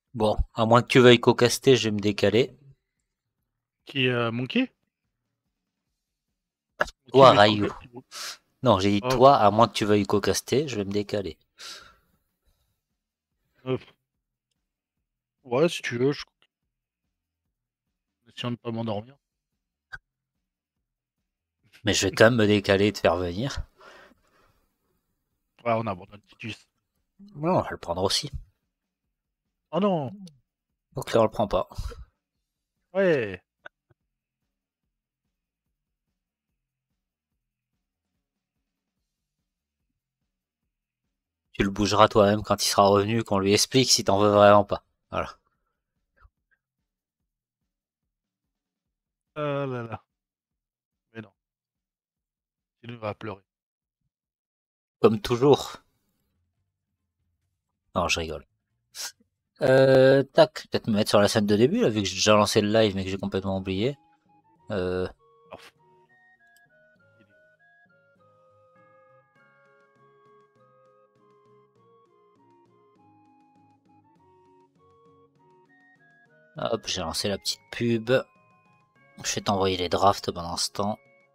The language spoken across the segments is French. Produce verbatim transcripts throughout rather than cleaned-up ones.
Bon, à moins que tu veuilles co-caster, je vais me décaler. Qui est euh, Monkey? Monkey Toi, veut Ryu. co- Non, j'ai dit Oh, toi, à moins que tu veuilles co-caster, je vais me décaler. euh, ouais, si tu veux, je essaie de pas m'endormir. Mais je vais quand même me décaler et te faire venir. Ouais, on abandonne Titus. Non, on va le prendre aussi. Oh non! Donc là, on le prend pas. Ouais! Tu le bougeras toi-même quand il sera revenu, qu'on lui explique si t'en veux vraiment pas. Voilà. Ah là là. Mais non, il va pleurer. Comme toujours. Non, je rigole. Euh, tac, peut-être me mettre sur la scène de début, là, vu que j'ai déjà lancé le live, mais que j'ai complètement oublié. Euh, Alors, il est- hop, j'ai lancé la petite pub. Je vais t'envoyer les drafts pendant ce temps.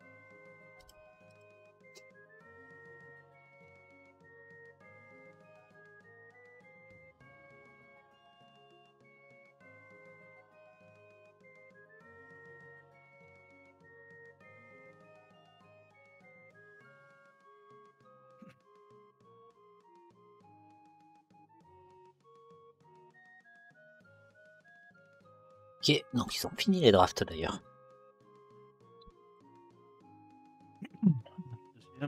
Ok, donc ils ont fini les drafts d'ailleurs. Deuxième.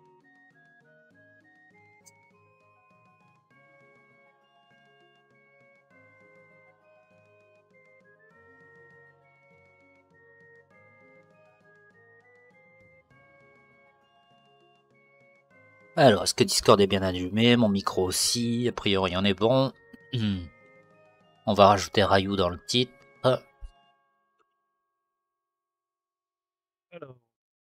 Alors, est-ce que Discord est bien allumé? Mon micro aussi, a priori on est bon. Hmm. On va rajouter Rayou dans le titre. Alors,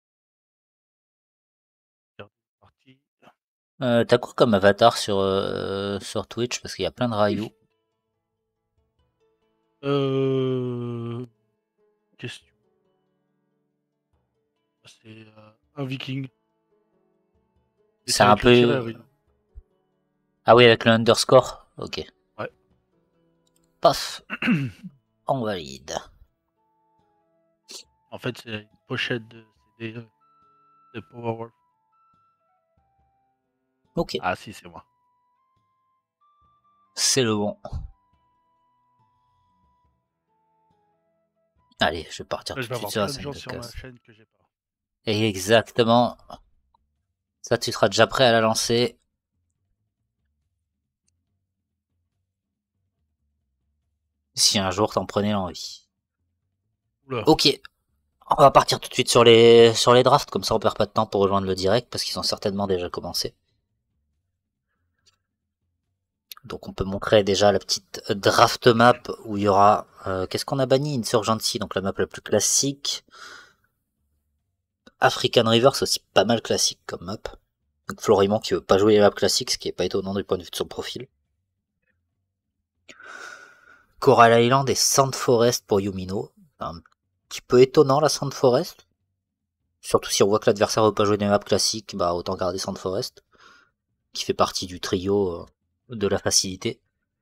c'est parti. Euh, T'as quoi comme avatar sur, euh, sur Twitch? Parce qu'il y a plein de Rayou. Euh... Question. C'est euh, un viking. Et C'est c'est un avec le tiret, peu... oui. Ah oui, avec le underscore. Ok. Ouais. Paf, on valide. En fait, c'est une pochette de C D de Powerwolf. Ok, Ah si, c'est moi. c'est le bon. Allez, je vais partir Là, je tout vais de suite avoir sur la plein de scène gens de sur ma casse. chaîne que j'ai pas. Et exactement. Ça, tu seras déjà prêt à la lancer. Si un jour t'en prenais l'envie. Oula. Ok, on va partir tout de suite sur les, sur les drafts. Comme ça, on perd pas de temps pour rejoindre le direct parce qu'ils ont certainement déjà commencé. Donc on peut montrer déjà la petite draft map où il y aura... Euh, qu'est-ce qu'on a banni? Insurgency, donc la map la plus classique. African River, c'est aussi pas mal classique comme map. Donc Florimond qui veut pas jouer les maps classiques, ce qui est pas étonnant du point de vue de son profil. Coral Island et Sand Forest pour Yumino. Un petit peu étonnant la Sand Forest. Surtout si on voit que l'adversaire veut pas jouer des maps classiques, bah autant garder Sand Forest, qui fait partie du trio euh, de la facilité.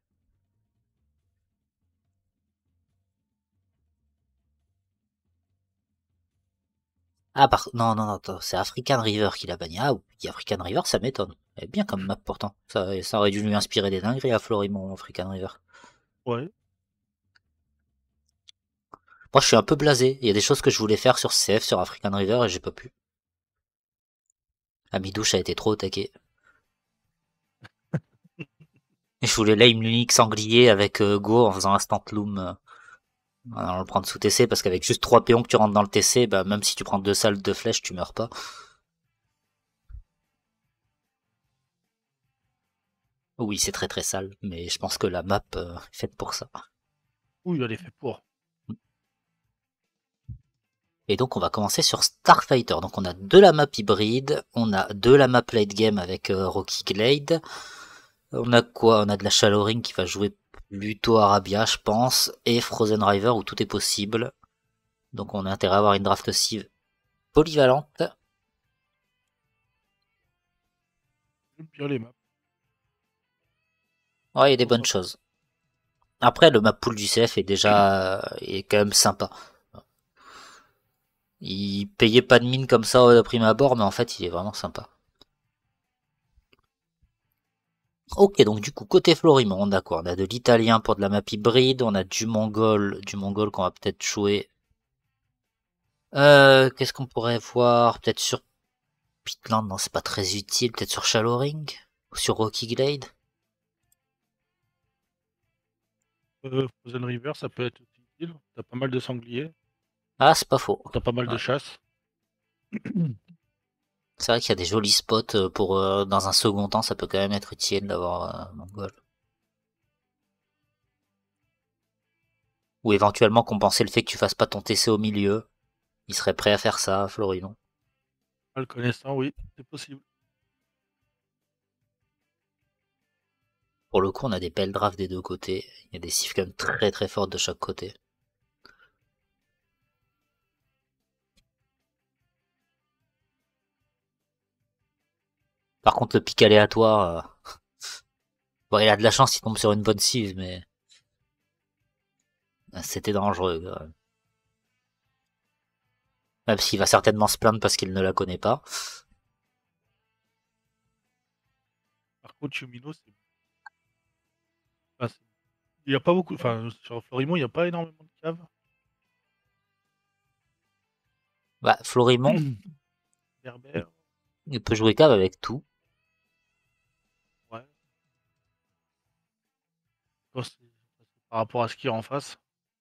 Ah, par... non, non, non, c'est African River qui l'a banni. Ah oui, African River, ça m'étonne. Elle est bien comme map pourtant. Ça, ça aurait dû lui inspirer des dingueries à Florimond, African River. Ouais. Moi, je suis un peu blasé. Il y a des choses que je voulais faire sur C F, sur African River, et j'ai pas pu. Amidouche a été trop au taquet. Et je voulais lame l'unique sanglier avec euh, Go en faisant instant loom. Euh, en allant le prendre sous T C, parce qu'avec juste trois pions que tu rentres dans le T C, bah, même si tu prends deux salles de flèches, tu meurs pas. Oui, c'est très très sale, mais je pense que la map euh, est faite pour ça. Ouh, elle est fait pour. Et donc on va commencer sur Starfighter. Donc on a de la map hybride, on a de la map late game avec euh, Rocky Glade. On a quoi? On a de la Shadowring qui va jouer Luto Arabia, je pense, et Frozen River où tout est possible. Donc on a intérêt à avoir une draft aussi polyvalente. J'aime bien les maps. Ouais, il y a des Trop bonnes sympa. choses. Après, le map pool du C F est déjà est quand même sympa. Il payait pas de mine comme ça au prime abord, mais en fait, il est vraiment sympa. Ok, donc du coup, côté Florimond, on a quoi? On a de l'italien pour de la map hybride, on a du mongol, du mongol qu'on va peut-être jouer. Euh, qu'est-ce qu'on pourrait voir? Peut-être sur Pitland, non, c'est pas très utile. Peut-être sur Shadowring? Ou sur Rocky Glade? Euh, Frozen River, ça peut être utile. T'as pas mal de sangliers. Ah, c'est pas faux. T'as pas mal Ouais. de chasse. C'est vrai qu'il y a des jolis spots euh, pour, euh, dans un second temps, ça peut quand même être utile d'avoir un mongol. Ou éventuellement compenser le fait que tu fasses pas ton T C au milieu. Il serait prêt à faire ça, Floridon. Mal connaissant, oui, c'est possible. Pour le coup, on a des belles drafts des deux côtés. Il y a des cifs quand même très très fortes de chaque côté. Par contre, le pic aléatoire, euh, bon, il a de la chance, il tombe sur une bonne cive, mais euh, c'était dangereux, quand même. Même s'il va certainement se plaindre parce qu'il ne la connaît pas. Par contre, Yumino, c'est. Enfin, c'est- il y a pas beaucoup. Enfin, sur Florimond, il n'y a pas énormément de caves. Bah, Florimond, Berbère, il peut jouer cave avec tout. ouais. Quand c'est- Par rapport à ce qu'il y a en face.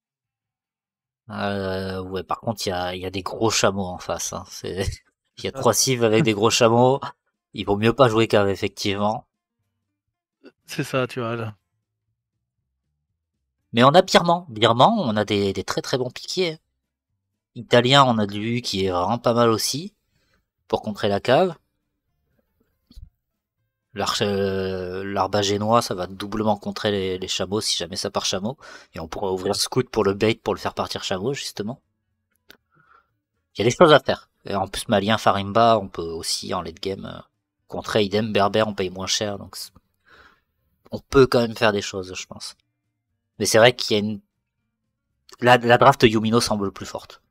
Euh, ouais, par contre, il y a, il y a des gros chameaux en face. Hein. C'est, il C'est y a ça, trois ça. cives avec des gros chameaux. Il vaut mieux pas jouer cave, effectivement. C'est ça, tu vois, là. Mais on a Birman. Birman, on a des, des très très bons piquiers. Italien, on a de lui qui est vraiment pas mal aussi pour contrer la cave. L'arche, euh, l'arba génois, ça va doublement contrer les, les chameaux si jamais ça part chameau. Et on pourrait ouvrir scout pour le bait pour le faire partir chameau, justement. Il y a des choses à faire. Et en plus, malien, farimba, on peut aussi en late game euh, contrer idem, berbère, on paye moins cher. Donc on peut quand même faire des choses, je pense. Mais c'est vrai qu'il y a une... La, la draft Yumino semble plus forte.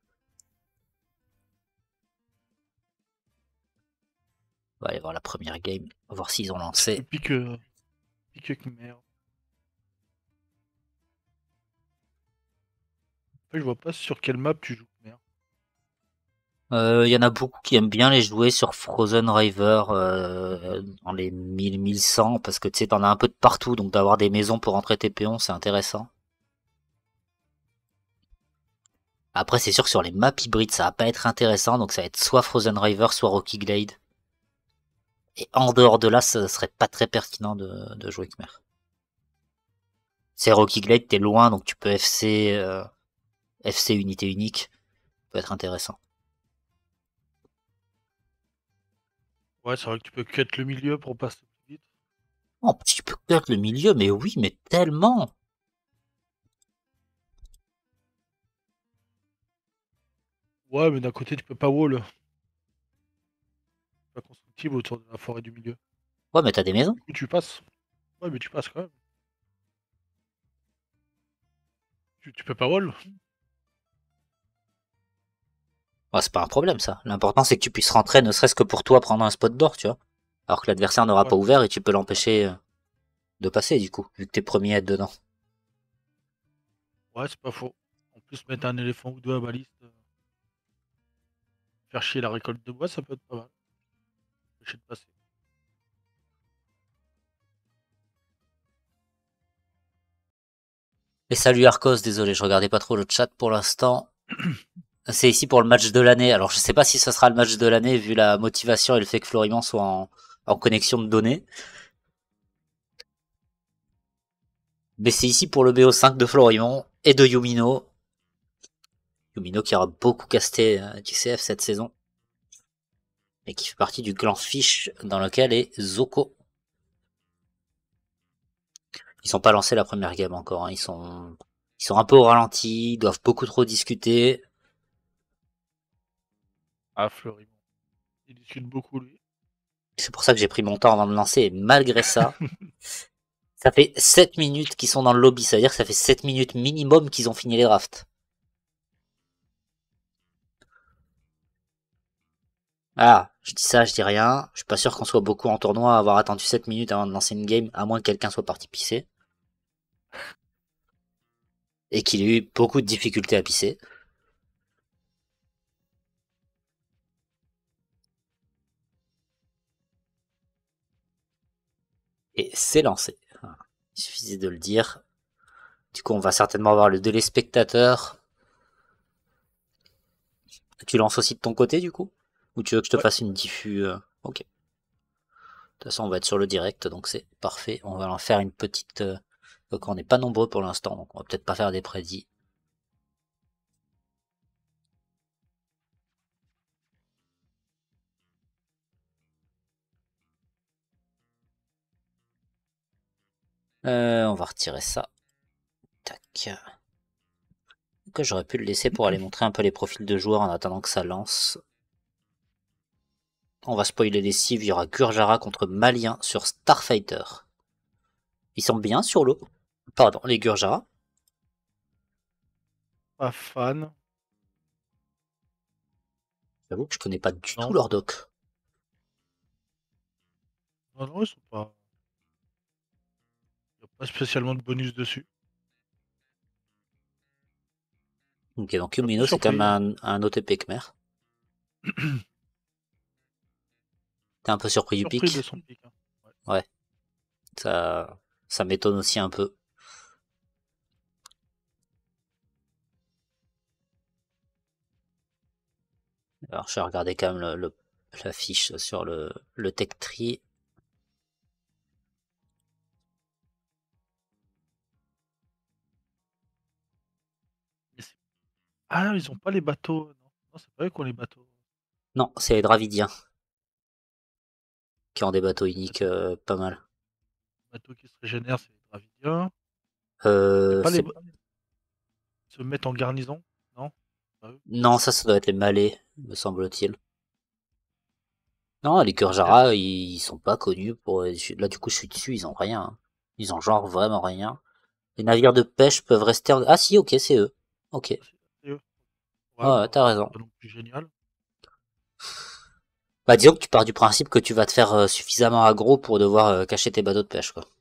On va aller voir la première game, on va voir s'ils ont Le lancé. pic, euh, pic Khmer. En fait, je vois pas sur quelle map tu joues Khmer. Euh, Il y en a beaucoup qui aiment bien les jouer sur Frozen River euh, dans les mille mille cent parce que tu sais t'en as un peu de partout donc d'avoir des maisons pour entrer tes péons c'est intéressant. Après c'est sûr que sur les maps hybrides ça va pas être intéressant donc ça va être soit Frozen River soit Rocky Glade. Et en dehors de là ça serait pas très pertinent de, de jouer Khmer. C'est Rocky Glade t'es loin donc tu peux F C euh, F C unité unique peut être intéressant. Ouais, c'est vrai que tu peux cut le milieu pour passer plus vite. En plus tu peux cut le milieu mais oui mais tellement. Ouais, mais d'un côté, tu peux pas wall. Pas constructible autour de la forêt du milieu. Ouais mais t'as des maisons. Du coup, tu passes. Ouais, mais tu passes quand même. Tu, tu peux pas wall. Ah, c'est pas un problème ça. L'important c'est que tu puisses rentrer ne serait-ce que pour toi prendre un spot d'or, tu vois. Alors que l'adversaire n'aura Ouais, pas ouvert et tu peux l'empêcher euh, de passer du coup, vu que t'es premier à être dedans. ouais, c'est pas faux. En plus, mettre un éléphant ou deux à baliste, euh, faire chier la récolte de bois, ça peut être pas mal. Empêcher de passer. Et salut Arcos, désolé, je regardais pas trop le chat pour l'instant. C'est ici pour le match de l'année. Alors je sais pas si ce sera le match de l'année vu la motivation et le fait que Florimond soit en, en connexion de données. Mais c'est ici pour le B O cinq de Florimond et de Yumino. Yumino qui aura beaucoup casté euh, du C F cette saison. Et qui fait partie du clan Fish dans lequel est Zoko. Ils sont pas lancés la première game encore. Hein. Ils sont, ils sont un peu au ralenti. Ils doivent beaucoup trop discuter. Ah, Fleury. Il discute beaucoup, lui. C'est pour ça que j'ai pris mon temps avant de me lancer. Et malgré ça, ça fait sept minutes qu'ils sont dans le lobby. Ça veut dire que ça fait sept minutes minimum qu'ils ont fini les drafts. Ah, je dis ça, je dis rien. Je suis pas sûr qu'on soit beaucoup en tournoi à avoir attendu sept minutes avant de lancer une game, à moins que quelqu'un soit parti pisser. Et qu'il ait eu beaucoup de difficultés à pisser. Et c'est lancé. Il suffisait de le dire. Du coup, on va certainement avoir le délai spectateur. Tu lances aussi de ton côté, du coup? Ou tu veux que je te Ouais. fasse une diffus euh... Ok. De toute façon, on va être sur le direct, donc c'est parfait. On va en faire une petite... Euh... Donc on n'est pas nombreux pour l'instant, donc on va peut-être pas faire des prédits. Euh, on va retirer ça. Tac. Que j'aurais pu le laisser pour aller montrer un peu les profils de joueurs en attendant que ça lance. On va spoiler les cives, il y aura Gurjara contre Malien sur Starfighter. Ils sont bien sur l'eau. Pardon, les Gurjara. Pas fan. J'avoue que je connais pas du tout Non. leur doc. Non, non, ils sont pas. Il n'y a pas spécialement de bonus dessus. Ok, donc Un peu Yumino c'est quand surpris. même un, un O T P Khmer. T'es un peu surpris du Surpris de pic? son pic. Hein. Ouais. Ouais, ça, ça m'étonne aussi un peu. Alors je vais regarder quand même le, le, la fiche sur le, le tech tree. Ah, ils ont pas les bateaux. Non, non c'est pas eux qui ont les bateaux. Non, c'est les Dravidiens qui ont des bateaux Les uniques bateaux, euh, pas mal. les bateaux qui se régénèrent, c'est les Dravidiens. C'est Euh, pas les. c'est... Ils se mettent en garnison. Non, pas eux. Non, ça, ça doit être les Malais, me semble-t-il. Non, les Peut-être. Gurjara, ils, ils sont pas connus pour... Là, du coup, je suis dessus, ils ont rien. Hein. Ils ont genre vraiment rien. Les navires de pêche peuvent rester... En... Ah si, ok, c'est eux. Ok. Ah, c'est c'est eux. Ouais, Ouais, bah, t'as c'est raison. pas non plus génial. Bah disons que tu pars du principe que tu vas te faire euh, suffisamment aggro pour devoir euh, cacher tes bateaux de pêche, quoi.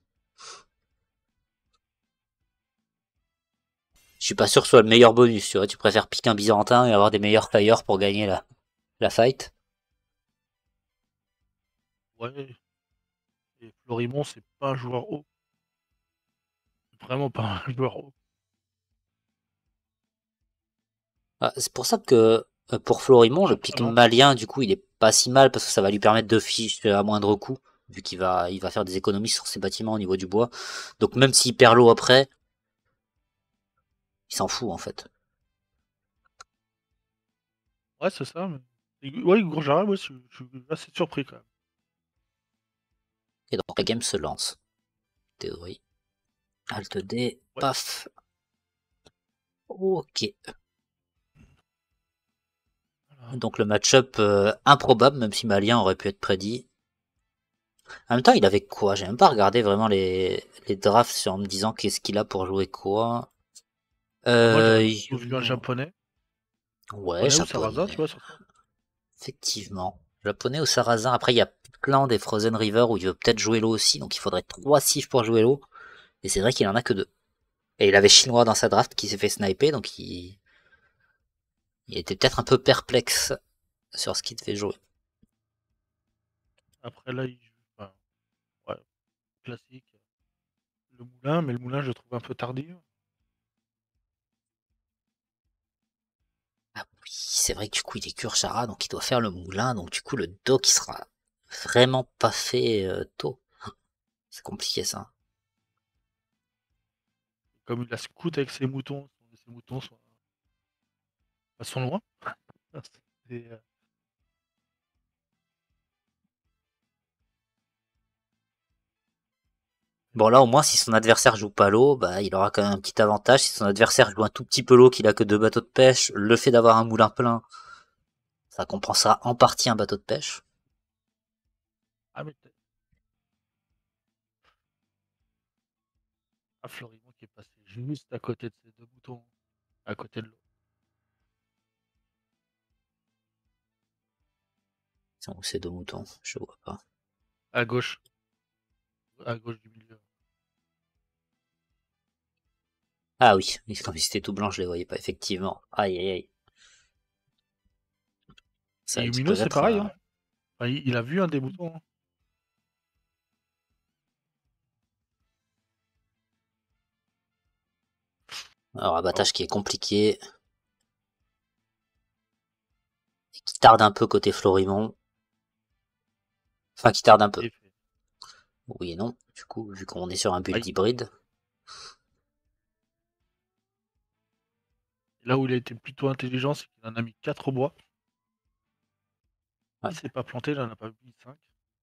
Je suis pas sûr que ce soit le meilleur bonus, tu vois. Tu préfères piquer un byzantin et avoir des meilleurs flyers pour gagner la, la fight. Ouais. Et Florimond, c'est pas un joueur haut. Vraiment pas un joueur haut. Ah, c'est pour ça que euh, pour Florimond, le pic Surprenant. malien, du coup, il est pas si mal parce que ça va lui permettre de fiche à moindre coût, vu qu'il va, il va faire des économies sur ses bâtiments au niveau du bois. Donc même s'il perd l'eau après, il s'en fout en fait. Ouais, c'est ça. Mais... Et- Ouais, Gourjara, ouais, je suis je suis assez surpris quand même. Et donc la game se lance. Théorie. Alt D, Ouais. paf. Ok. Voilà. Donc le match-up euh, improbable, même si Malien aurait pu être prédit. En même temps, il avait quoi? J'ai même pas regardé vraiment les, les drafts en me disant qu'est-ce qu'il a pour jouer quoi. Bah, moi, Euh, j'aurais plutôt vu un Yuno. japonais. Ouais, Japonais ou sarrasin, tu japonais. vois, sur ça. Effectivement. Japonais ou sarrasin. Après, il y a plein des Frozen River où il veut peut-être jouer l'eau aussi, donc il faudrait trois cifs pour jouer l'eau. Et c'est vrai qu'il en a que deux. Et il avait chinois dans sa draft qui s'est fait sniper, donc il, il était peut-être un peu perplexe sur ce qu'il devait jouer. Après, là, il joue. Enfin, ouais, classique. Le moulin, mais le moulin, je le trouve un peu tardif. Ah oui, c'est vrai que du coup il est Kurchara, donc il doit faire le moulin, donc du coup le dock il sera vraiment pas fait euh, tôt. C'est compliqué ça. Comme il a scout avec ses moutons. Ses moutons sont, bah, sont loin. C'est, euh, Bon là au moins si son adversaire joue pas l'eau, bah il aura quand même un petit avantage. Si son adversaire joue un tout petit peu l'eau, qu'il a que deux bateaux de pêche, le fait d'avoir un moulin plein, ça compensera en partie un bateau de pêche. Ah, mais t'as- ah, Florimond qui est passé juste à côté de ces deux boutons, à côté de l'eau. C'est où ces deux moutons? Je vois pas. À gauche, à gauche du milieu. Ah oui, comme ils étaient tout blancs, je les voyais pas effectivement. Aïe aïe aïe. Ça Et dit Yumino, c'est peut-être. pareil, Euh... hein. Enfin, il, il a vu un des boutons, hein. Alors abattage Oh, qui est compliqué. Et qui tarde un peu côté Florimond. Enfin qui tarde un peu. et fait. Oui et non. Du coup, vu qu'on est sur un build Aïe. hybride. Et là où il a été plutôt intelligent, c'est qu'il en a mis quatre au bois. Ouais. Il s'est pas planté, là, il en a pas mis cinq.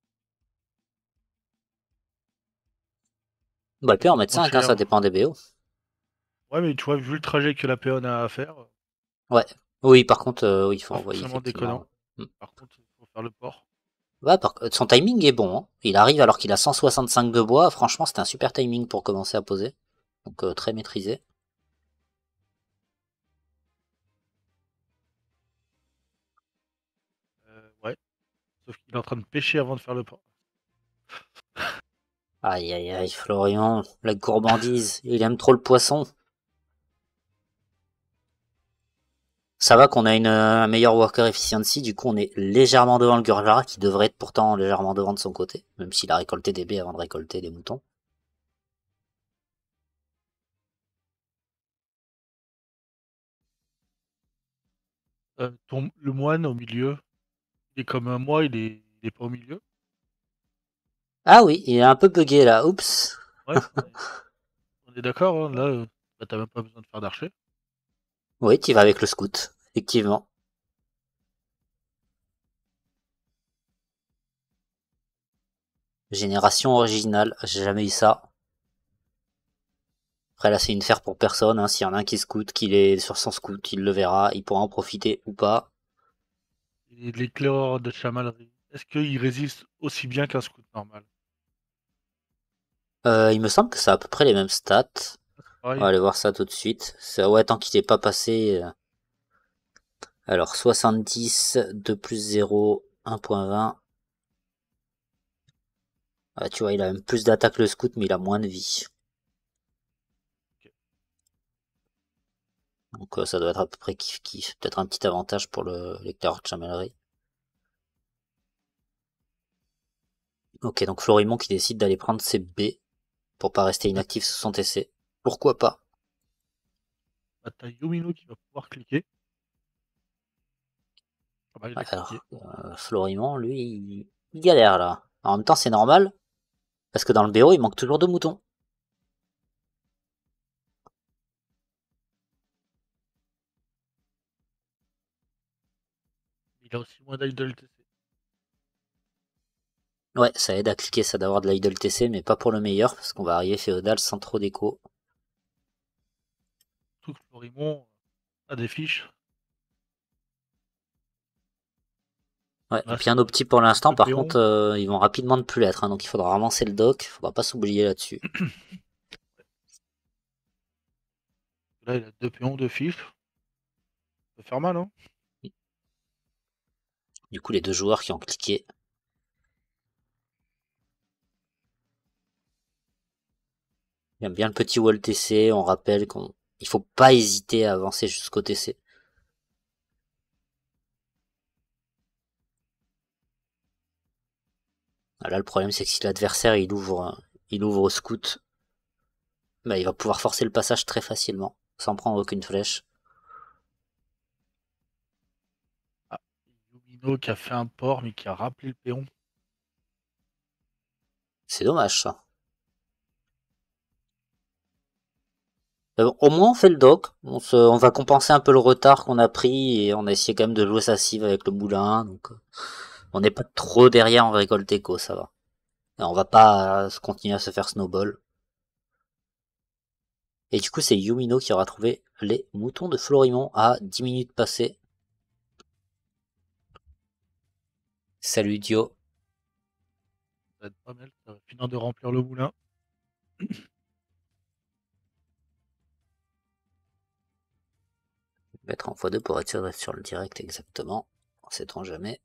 Bah il Ça peut en coûte mettre moins cinq, hein, ça cher. dépend des B O. Ouais, mais tu vois, vu le trajet que la péonne a à faire, Ouais. Oui, par contre, euh, oui, il faut pas envoyer forcément effectivement. déconnant. Hmm. Par contre, il faut faire le port. Ouais, par... son timing est bon. Hein. Il arrive alors qu'il a cent soixante-cinq de bois. Franchement, c'était un super timing pour commencer à poser. Donc euh, très maîtrisé. Euh, ouais. Sauf qu'il est en train de pêcher avant de faire le port. Aïe aïe aïe, Florian, la gourmandise, il aime trop le poisson. Ça va qu'on a une, euh, un meilleur worker efficiency, du coup on est légèrement devant le Gurgara qui devrait être pourtant légèrement devant de son côté, même s'il a récolté des baies avant de récolter des moutons. Euh, ton, le moine au milieu, il est comme un moi, il est, il est pas au milieu. Ah oui, il est un peu bugué là, oups. Ouais, on est, on est d'accord, hein, là, euh, bah, t'as même pas besoin de faire d'archer. Oui, tu vas avec le scout, effectivement. Génération originale, j'ai jamais eu ça. Après là c'est une faire pour personne, hein. S'il y en a un qui scout, qu'il est sur son scout, il le verra, il pourra en profiter ou pas. Et l'éclaireur de chamalerie, est-ce qu'il résiste aussi bien qu'un scout normal? Euh, il me semble que ça a à peu près les mêmes stats. C'est On va pareil. aller voir ça tout de suite. Ça, ouais, tant qu'il est pas passé. euh, Alors, soixante-dix, deux plus zéro, un virgule vingt. Ah, tu vois, il a même plus d'attaque le scout, mais il a moins de vie. Ok. Donc euh, ça doit être à peu près kiff kiff. Peut-être un petit avantage pour le lecteur de chamalerie. Ok, donc Florimond qui décide d'aller prendre ses B pour pas rester inactif sous son T C. Pourquoi pas? Bah, t'as Yumino qui va pouvoir cliquer. Ah bah, il Ouais, a cliqué. alors, euh, Florimond, lui, il... il galère là. En même temps, c'est normal, parce que dans le B O, il manque toujours de moutons. Il a aussi moins d'idle T C. Ouais, ça aide à cliquer, ça d'avoir de l'idle T C, mais pas pour le meilleur, parce qu'on va arriver féodal sans trop d'écho. Tout que Florimond a des fiches. Ouais, Là, bien c'est opti pour l'instant, deux par contre, péons. euh, ils vont rapidement ne plus l'être, hein, donc il faudra avancer le dock, faudra pas s'oublier là-dessus. Là, il a deux péons, deux fiches. Ça peut faire mal, hein. Du coup, les deux joueurs qui ont cliqué. J'aime bien le petit wall T C, on rappelle qu'on il faut pas hésiter à avancer jusqu'au T C. Ah, là, le problème, c'est que si l'adversaire il ouvre, il ouvre au scout, bah, il va pouvoir forcer le passage très facilement, sans prendre aucune flèche. Ah, Yumino qui a fait un port, mais qui a rappelé le péon. C'est dommage, ça. Mais bon, au moins, on fait le dock. On, se, on va compenser un peu le retard qu'on a pris et on a essayé quand même de jouer sa cive avec le moulin. Donc, euh, on n'est pas trop derrière en récolte éco, ça va. Et on va pas euh, continuer à se faire snowball. Et du coup, c'est Yumino qui aura trouvé les moutons de Florimond à dix minutes passées. Salut Dio. Ça va être pas mal, ça va finir de remplir le moulin. Mettre en fois deux pour être sûr d'être sur le direct exactement. On sait-on jamais.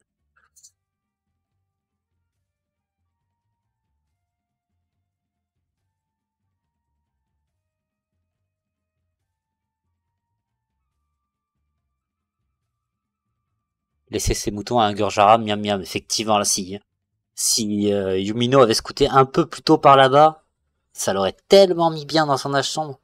Laisser ses moutons à un Gurjara, miam miam. Effectivement, là, si, si euh, Yumino avait scouté un peu plus tôt par là-bas, ça l'aurait tellement mis bien dans son âge sombre.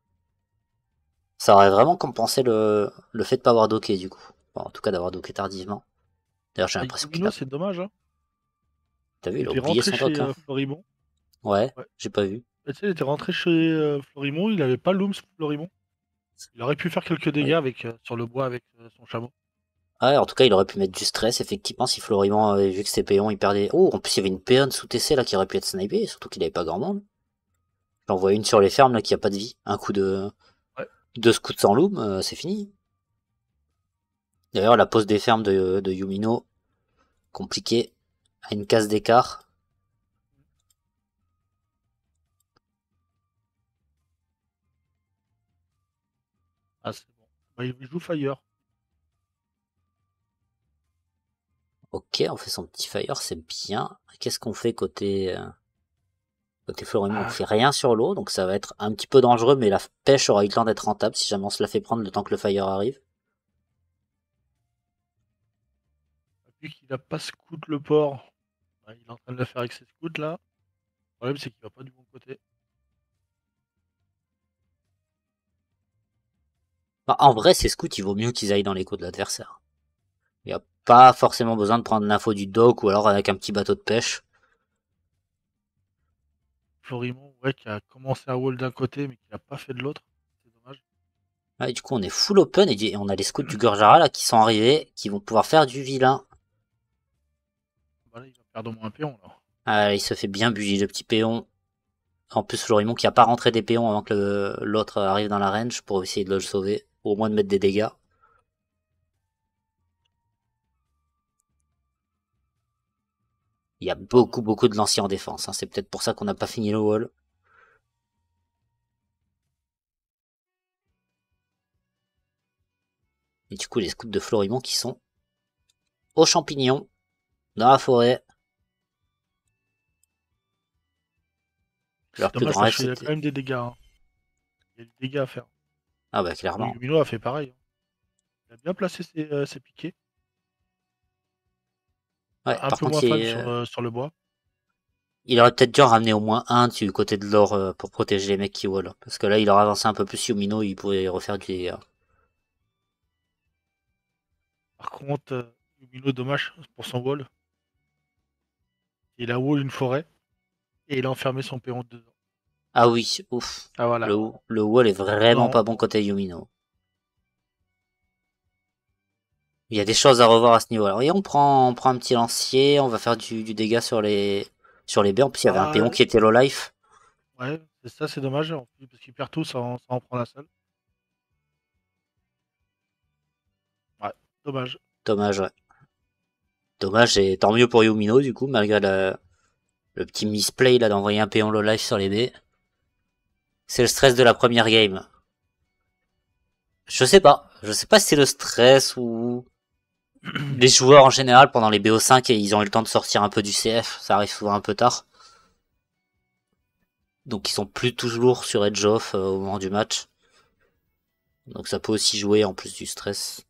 Ça aurait vraiment compensé le, le fait de pas avoir docké, du coup. Bon, en tout cas, d'avoir docké tardivement. D'ailleurs, j'ai Ah, l'impression qu'il Yumino, a... c'est dommage. Hein. T'as vu, Il il a était oublié rentré son chez dock, hein. euh, Florimond. Ouais, Ouais. j'ai pas vu. Et tu sais, il était rentré chez euh, Florimond, il avait pas Looms Florimond. Il aurait pu faire quelques dégâts Oui. avec, euh, sur le bois avec euh, son chameau. Ouais, en tout cas, il aurait pu mettre du stress, effectivement, si Florimond avait vu que ses péons, il perdait... Oh, en plus, il y avait une péonne sous T C, là, qui aurait pu être snipée, surtout qu'il avait pas grand monde. J'en vois une sur les fermes, là, qui a pas de vie. Un coup de... Ouais. Deux scouts sans loom, euh, c'est fini. D'ailleurs, la pose des fermes de, de Yumino, compliquée, à une case d'écart. Ah, c'est bon. Bah, il joue Fire. Ok, on fait son petit fire, c'est bien. Qu'est-ce qu'on fait côté... euh, Côté Florimond, on Ah, fait rien sur l'eau, donc ça va être un petit peu dangereux, mais la pêche aura eu le temps d'être rentable si jamais on se la fait prendre le temps que le fire arrive. vu qu'il a pas scout le port, bah, il est en train de le faire avec ses scouts là. Le problème, c'est qu'il va pas du bon côté. Enfin, en vrai, ces scouts, il vaut mieux qu'ils aillent dans les côtes de l'adversaire. Il n'y a pas forcément besoin de prendre l'info du dock ou alors avec un petit bateau de pêche. Florimond, ouais, qui a commencé à wall d'un côté, mais qui a pas fait de l'autre. C'est dommage. Ouais, du coup, on est full open et on a les scouts du Gurjara là qui sont arrivés, qui vont pouvoir faire du vilain. Bah, là, il va perdre au moins un péon là. Ah, il se fait bien bugler le petit péon. En plus, Florimond qui a pas rentré des péons avant que l'autre arrive dans la range pour essayer de le sauver, ou au moins de mettre des dégâts. Il y a beaucoup, beaucoup de lanciers en défense. Hein. C'est peut-être pour ça qu'on n'a pas fini le wall. Et du coup, les scouts de Florimond qui sont aux champignons, dans la forêt. C'est Leur plus dommage grand parce rêve, qu'il y a quand c'était... même des dégâts. Hein. Il y a des dégâts à faire. Ah bah Bon, clairement. Yumino a fait pareil. Hein. Il a bien placé ses, euh, ses piquets. Ouais, Un par peu contre, moins il, fan est... sur, euh, sur le bois. il aurait peut-être dû en ramener au moins un du côté de l'or euh, pour protéger les mecs qui wall. Parce que là, il aurait avancé un peu plus Yumino, il pourrait refaire du dégât. Par contre, euh, Yumino, dommage pour son wall. Il a wall une forêt et il a enfermé son péon dedans. Ah oui, ouf. Ah voilà. Le, le wall est vraiment Non, pas bon côté Yumino. Il y a des choses à revoir à ce niveau. Alors, et on prend, on prend un petit lancier, on va faire du, du dégât sur les, sur les baies. En plus, il y avait un péon ah, qui était low life. ouais, c'est ça, c'est dommage. En plus, parce qu'il perd tout sans, sans en prendre un seul. Ouais, dommage. Dommage, ouais. Dommage, et tant mieux pour Yumino, du coup, malgré le, le petit misplay là d'envoyer un péon low life sur les baies. C'est le stress de la première game. Je sais pas. Je sais pas si c'est le stress ou les joueurs en général pendant les B O cinq et ils ont eu le temps de sortir un peu du C F. Ça arrive souvent un peu tard. Donc ils sont plus toujours sur edge off euh, au moment du match. Donc ça peut aussi jouer en plus du stress.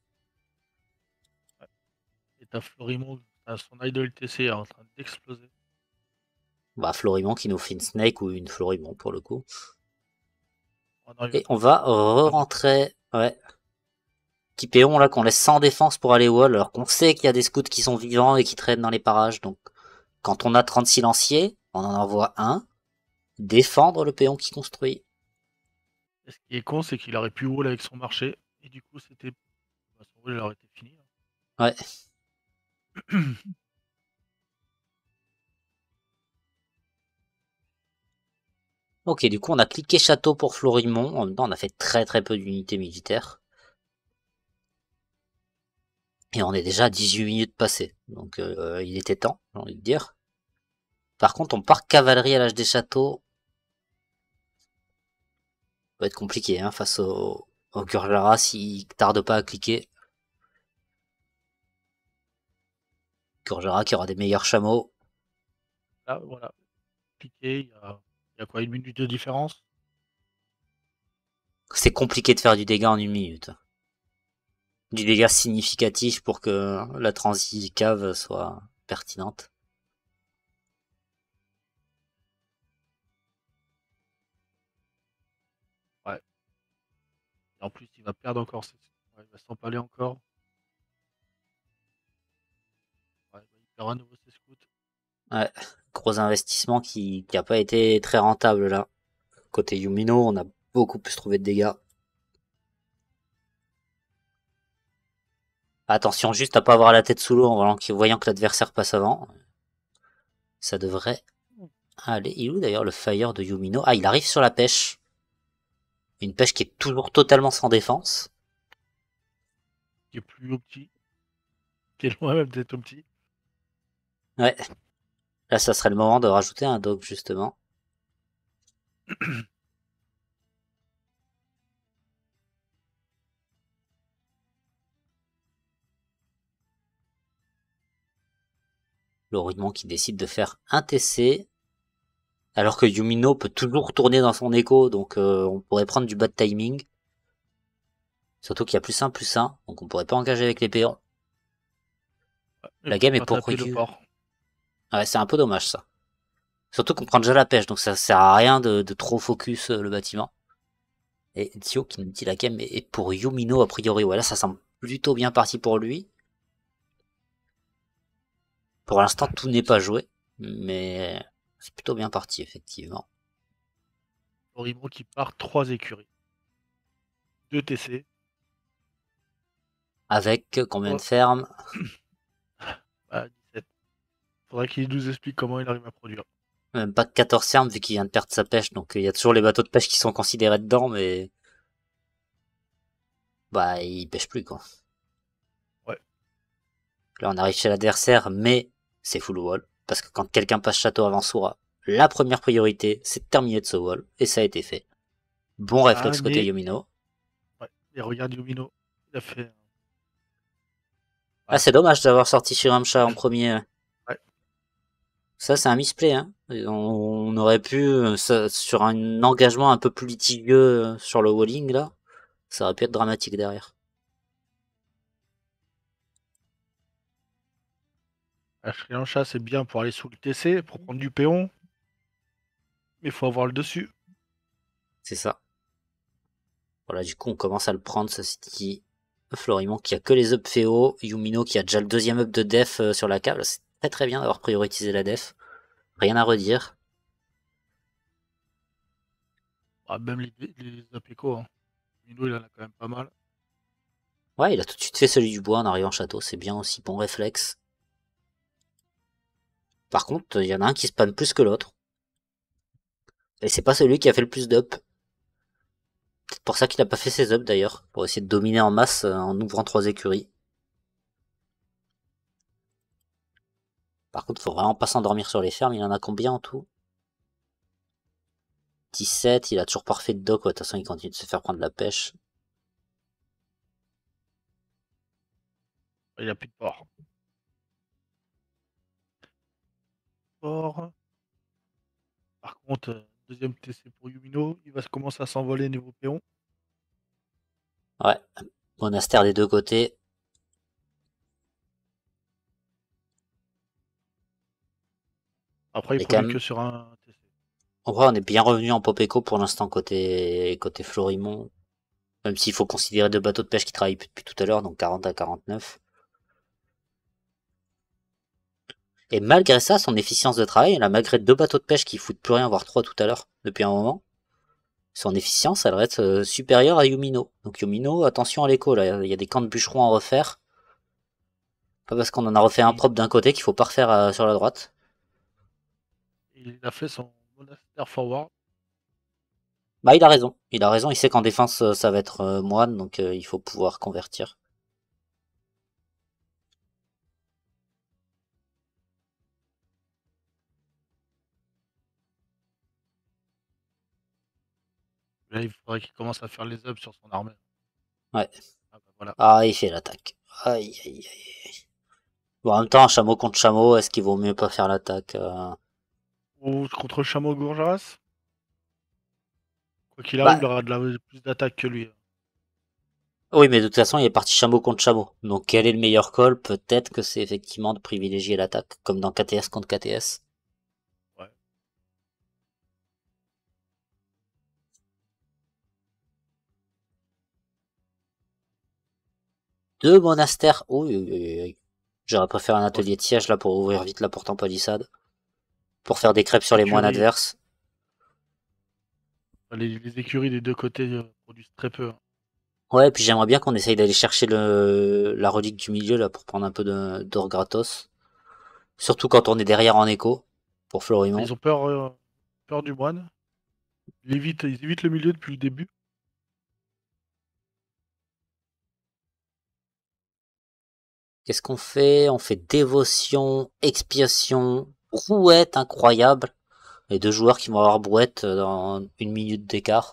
Et t'as Florimond, t'as son idol T C en train d'exploser. Bah Florimond qui nous fait une snake ou une Florimond pour le coup. Oh non, il va Et on prendre va un mort. re-rentrer. Ouais. Petit péon là qu'on laisse sans défense pour aller wall alors qu'on sait qu'il y a des scouts qui sont vivants et qui traînent dans les parages. Donc quand on a trente silenciers, on en envoie un. Défendre le péon qui construit. Et ce qui est con, c'est qu'il aurait pu wall avec son marché. Et du coup, c'était. Bah, son wall, il aurait été fini. Ouais. Ok, du coup on a cliqué château pour Florimont. En même temps on a fait très très peu d'unités militaires. Et on est déjà à dix-huit minutes passées. Donc euh, il était temps, j'ai envie de dire. Par contre on part cavalerie à l'âge des châteaux. Ça va être compliqué hein, face au, au Gurjara s'il tarde pas à cliquer. Gurjara qui aura des meilleurs chameaux. Là, voilà. Cliquer, il y a, il y a quoi, une minute de différence? C'est compliqué de faire du dégât en une minute. Du dégât significatif pour que la transi cave soit pertinente. Ouais. Et en plus, il va perdre encore. Ses... Ouais, il va s'empaler encore. Ouais, il perd à nouveau ses scouts. Ouais, gros investissement qui qui a pas été très rentable là. Côté Yumino, on a beaucoup plus trouvé de dégâts. Attention juste à pas avoir la tête sous l'eau en voyant que, voyant que l'adversaire passe avant. Ça devrait aller. Il est où d'ailleurs le fire de Yumino? Ah, il arrive sur la pêche. Une pêche qui est toujours totalement sans défense. Qui est plus au petit. Qui est loin même d'être au petit. Ouais. Là, ça serait le moment de rajouter un dog justement. Florimont qui décide de faire un T C. Alors que Yumino peut toujours retourner dans son écho, donc euh, on pourrait prendre du bad timing. Surtout qu'il y a plus un, plus un, donc on pourrait pas engager avec les péons. Ouais, il La va game est faire pour taper le Yu. port. Ouais, c'est un peu dommage ça. Surtout qu'on prend déjà la pêche, donc ça sert à rien de, de trop focus euh, le bâtiment. Et Tio qui nous dit la game est pour Yumino a priori. Ouais, là ça semble plutôt bien parti pour lui. Pour l'instant tout n'est pas joué, mais c'est plutôt bien parti effectivement. Orimo qui part trois écuries. deux T C. Avec combien de Oh. fermes? Bah, dix-sept. Faudrait qu'il nous explique comment il arrive à produire. Même pas de quatorze fermes vu qu'il vient de perdre sa pêche, donc il y a toujours les bateaux de pêche qui sont considérés dedans, mais bah il pêche plus quoi. Ouais. Là on arrive chez l'adversaire, mais c'est full wall, parce que quand quelqu'un passe château avant Soura, la première priorité c'est de terminer de ce wall, et ça a été fait. Bon Ah, réflexe côté mais. Yumino. Ouais. Et regarde Lumino. Il a fait. Ah Ah, c'est dommage d'avoir sorti Shiramsha en premier. ouais. Ça c'est un misplay, hein. On aurait pu, euh, ça, sur un engagement un peu plus litigieux euh, sur le walling là, ça aurait pu être dramatique derrière. La Sri Lanka, c'est bien pour aller sous le T C, pour prendre du péon. Mais il faut avoir le dessus. C'est ça. Voilà, du coup, on commence à le prendre, ce city. Florimont qui a que les up féo. Yumino qui a déjà le deuxième up de def euh, sur la cave. C'est très très bien d'avoir prioritisé la def. Rien à redire. Ah, même les, les Apéco, hein. Lumino, il en a quand même pas mal. Ouais, il a tout de suite fait celui du bois en arrivant château. C'est bien aussi, bon réflexe. Par contre, il y en a un qui spam plus que l'autre. Et c'est pas celui qui a fait le plus d'up. C'est pour ça qu'il a pas fait ses ups d'ailleurs. Pour essayer de dominer en masse euh, en ouvrant trois écuries. Par contre, faut vraiment pas s'endormir sur les fermes. Il en a combien en tout? dix-sept, il a toujours parfait de dock. Ouais, de toute façon, il continue de se faire prendre la pêche. Il n'y a plus de port. Port. Par contre, euh, deuxième T C pour Yumino. Il va commencer à s'envoler niveau péon. Ouais, monastère des deux côtés. Après, il Et quand produit même, que sur un T C. en vrai, on est bien revenu en Popéco pour l'instant côté, côté Florimont. Même s'il faut considérer deux bateaux de pêche qui travaillent depuis tout à l'heure, donc quarante à quarante-neuf. Et malgré ça, son efficience de travail, elle a malgré deux bateaux de pêche qui foutent plus rien, voire trois tout à l'heure, depuis un moment. Son efficience, elle va être euh, supérieure à Yumino. Donc Yumino, attention à l'écho, là, il y a des camps de bûcherons à refaire. Pas parce qu'on en a refait un Il, propre d'un côté qu'il faut pas refaire euh, sur la droite. il a fait son monastère forward. Bah il a raison, il a raison, il sait qu'en défense euh, ça va être euh, moine, donc euh, il faut pouvoir convertir. Là, il faudrait qu'il commence à faire les ups sur son armée. Ouais. Ah bah voilà. Ah, il fait l'attaque. Aïe, aïe, aïe. Bon, en même temps, un chameau contre chameau, est-ce qu'il vaut mieux pas faire l'attaque euh Ou contre le chameau Gourgeras. Quoi qu'il arrive, il Bah, aura de la... plus d'attaque que lui. oui, mais de toute façon, il est parti chameau contre chameau. Donc, quel est le meilleur call? Peut-être que c'est effectivement de privilégier l'attaque, comme dans K T S contre K T S. Ouais. Deux monastères. Oui, oui, oui, oui. J'aurais préféré un Oh, atelier de siège là pour ouvrir vite la porte en palissade. Pour faire des crêpes sur les moines écuries. adverses. Les, les écuries des deux côtés euh, produisent très peu. Hein. Ouais, et puis j'aimerais bien qu'on essaye d'aller chercher le la relique du milieu là pour prendre un peu de d'or gratos. Surtout quand on est derrière en écho pour Florimond. Ils ont peur, euh, peur du moine. Ils évitent, ils évitent le milieu depuis le début. Qu'est-ce qu'on fait? On fait dévotion, expiation, brouette incroyable. Les deux joueurs qui vont avoir brouette dans une minute d'écart.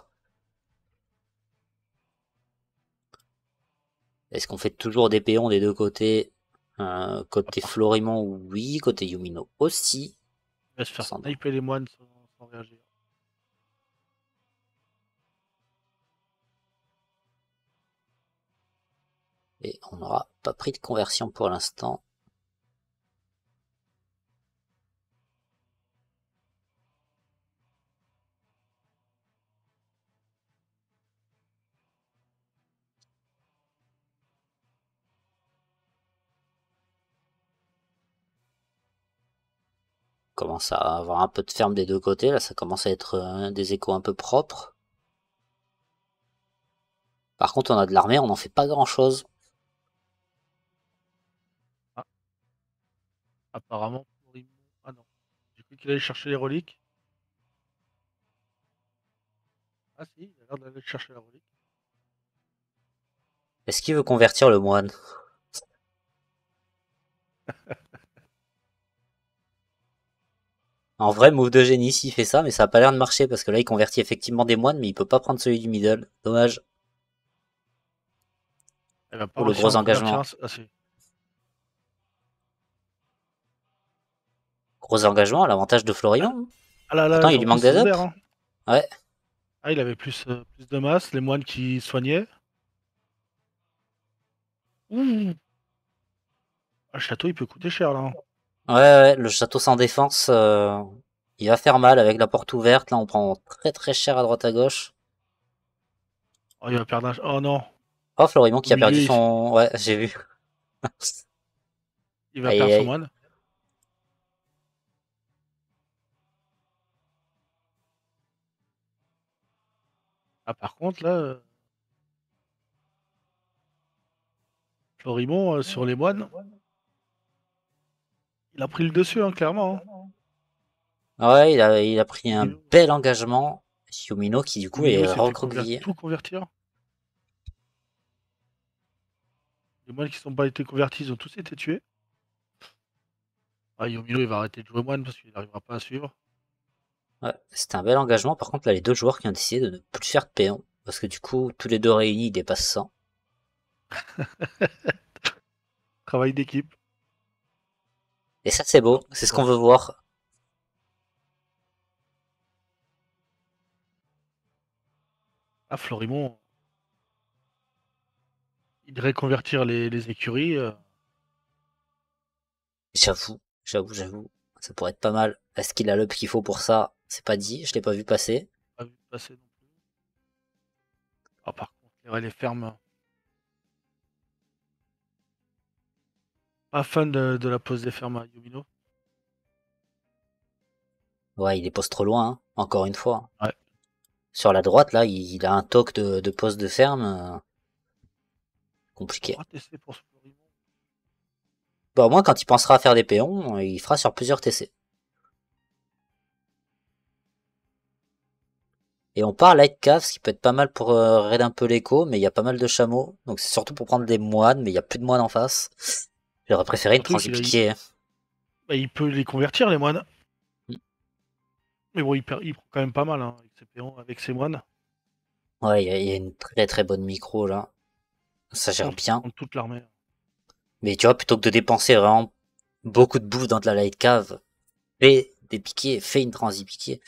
Est-ce qu'on fait toujours des péons des deux côtés? Euh, À côté part, Florimond, oui. Côté Yumino aussi. il va se faire Sans doute. sniper les moines sans, sans réagir. Et on n'aura pas pris de conversion pour l'instant. On commence à avoir un peu de ferme des deux côtés. Là, ça commence à être euh, des échos un peu propres. Par contre, on a de l'armée, on n'en fait pas grand-chose. Ah, apparemment, Florimond- Ah non. J'ai cru qu'il allait chercher les reliques. Ah si, il a l'air d'aller chercher la relique. Est-ce qu'il veut convertir le moine? En vrai, move de génie s'il fait ça, mais ça a pas l'air de marcher parce que là, il convertit effectivement des moines, mais il peut pas prendre celui du middle. Dommage. Elle va pas Pour le réussir à gros en convertir engagement. un. Ah si. Gros engagement à l'avantage de Ah, Florimond. ah là Pourtant, là, il en lui plus manque c'est des ups. ouvert. Hein. Ouais. Ah, il avait plus, euh, plus de masse, les moines qui soignaient. Ouh. Ah, le château, il peut coûter cher là. Hein. Ouais, ouais, le château sans défense, euh, il va faire mal avec la porte ouverte. Là, on prend très très cher à droite à gauche. Oh, il va perdre un. Oh non. Oh, Florimond Au qui a perdu milieu, il, son... Ouais, j'ai vu. il va Aïe, aïe, perdre son aïe. moine. Ah, par contre, là, euh, Florimond, euh, sur les moines, il a pris le dessus, hein, clairement. Hein. Ouais, il a, il a pris un Yumino, bel engagement. Yumino qui du coup Yumino, est il s'est fait conver- recroquevillé. tout convertir. Les moines qui sont pas été convertis, ils ont tous été tués. Ah, Yumino, il va arrêter de jouer moine parce qu'il n'arrivera pas à suivre. Ouais, c'était un bel engagement. Par contre, là, les deux joueurs qui ont décidé de ne plus faire de péon. Parce que du coup, tous les deux réunis, ils dépassent cent. Travail d'équipe. Et ça, c'est Non, beau. mais C'est c'est ce pas qu'on veut vrai. voir. Ah, Florimond, il devrait convertir les, les écuries. euh, J'avoue, j'avoue, j'avoue. Ça pourrait être pas mal. Est-ce qu'il a l'up qu'il faut pour ça? C'est pas dit. Je l'ai pas vu passer. pas vu passer non plus. Ah, par contre, les, les fermes. Pas fan de, de la pose des fermes à Yumino. Ouais, il est poste trop loin, hein, encore une fois. Ouais. Sur la droite, là, il, il a un toc de, de poste de ferme. euh, compliqué. trois T C pour ce Florimond. Bah, au moins, quand il pensera à faire des péons, il fera sur plusieurs T C. Et on part light cave, ce qui peut être pas mal pour euh, raid un peu l'écho, mais il y a pas mal de chameaux. Donc c'est surtout pour prendre des moines, mais il y a plus de moines en face. J'aurais préféré une Surtout qu'il a, il, transi-piquée. bah, il peut les convertir, les moines. Mm. Mais bon, il, perd, il prend quand même pas mal hein, avec, ses péons, avec ses moines. Ouais, il y, a- il y a une très très bonne micro là. Ça Je gère pense qu'il peut bien. prendre toute l'armée. Mais tu vois, plutôt que de dépenser vraiment beaucoup de bouffe dans de la light cave, fais des piquets, fais une transi-piquée.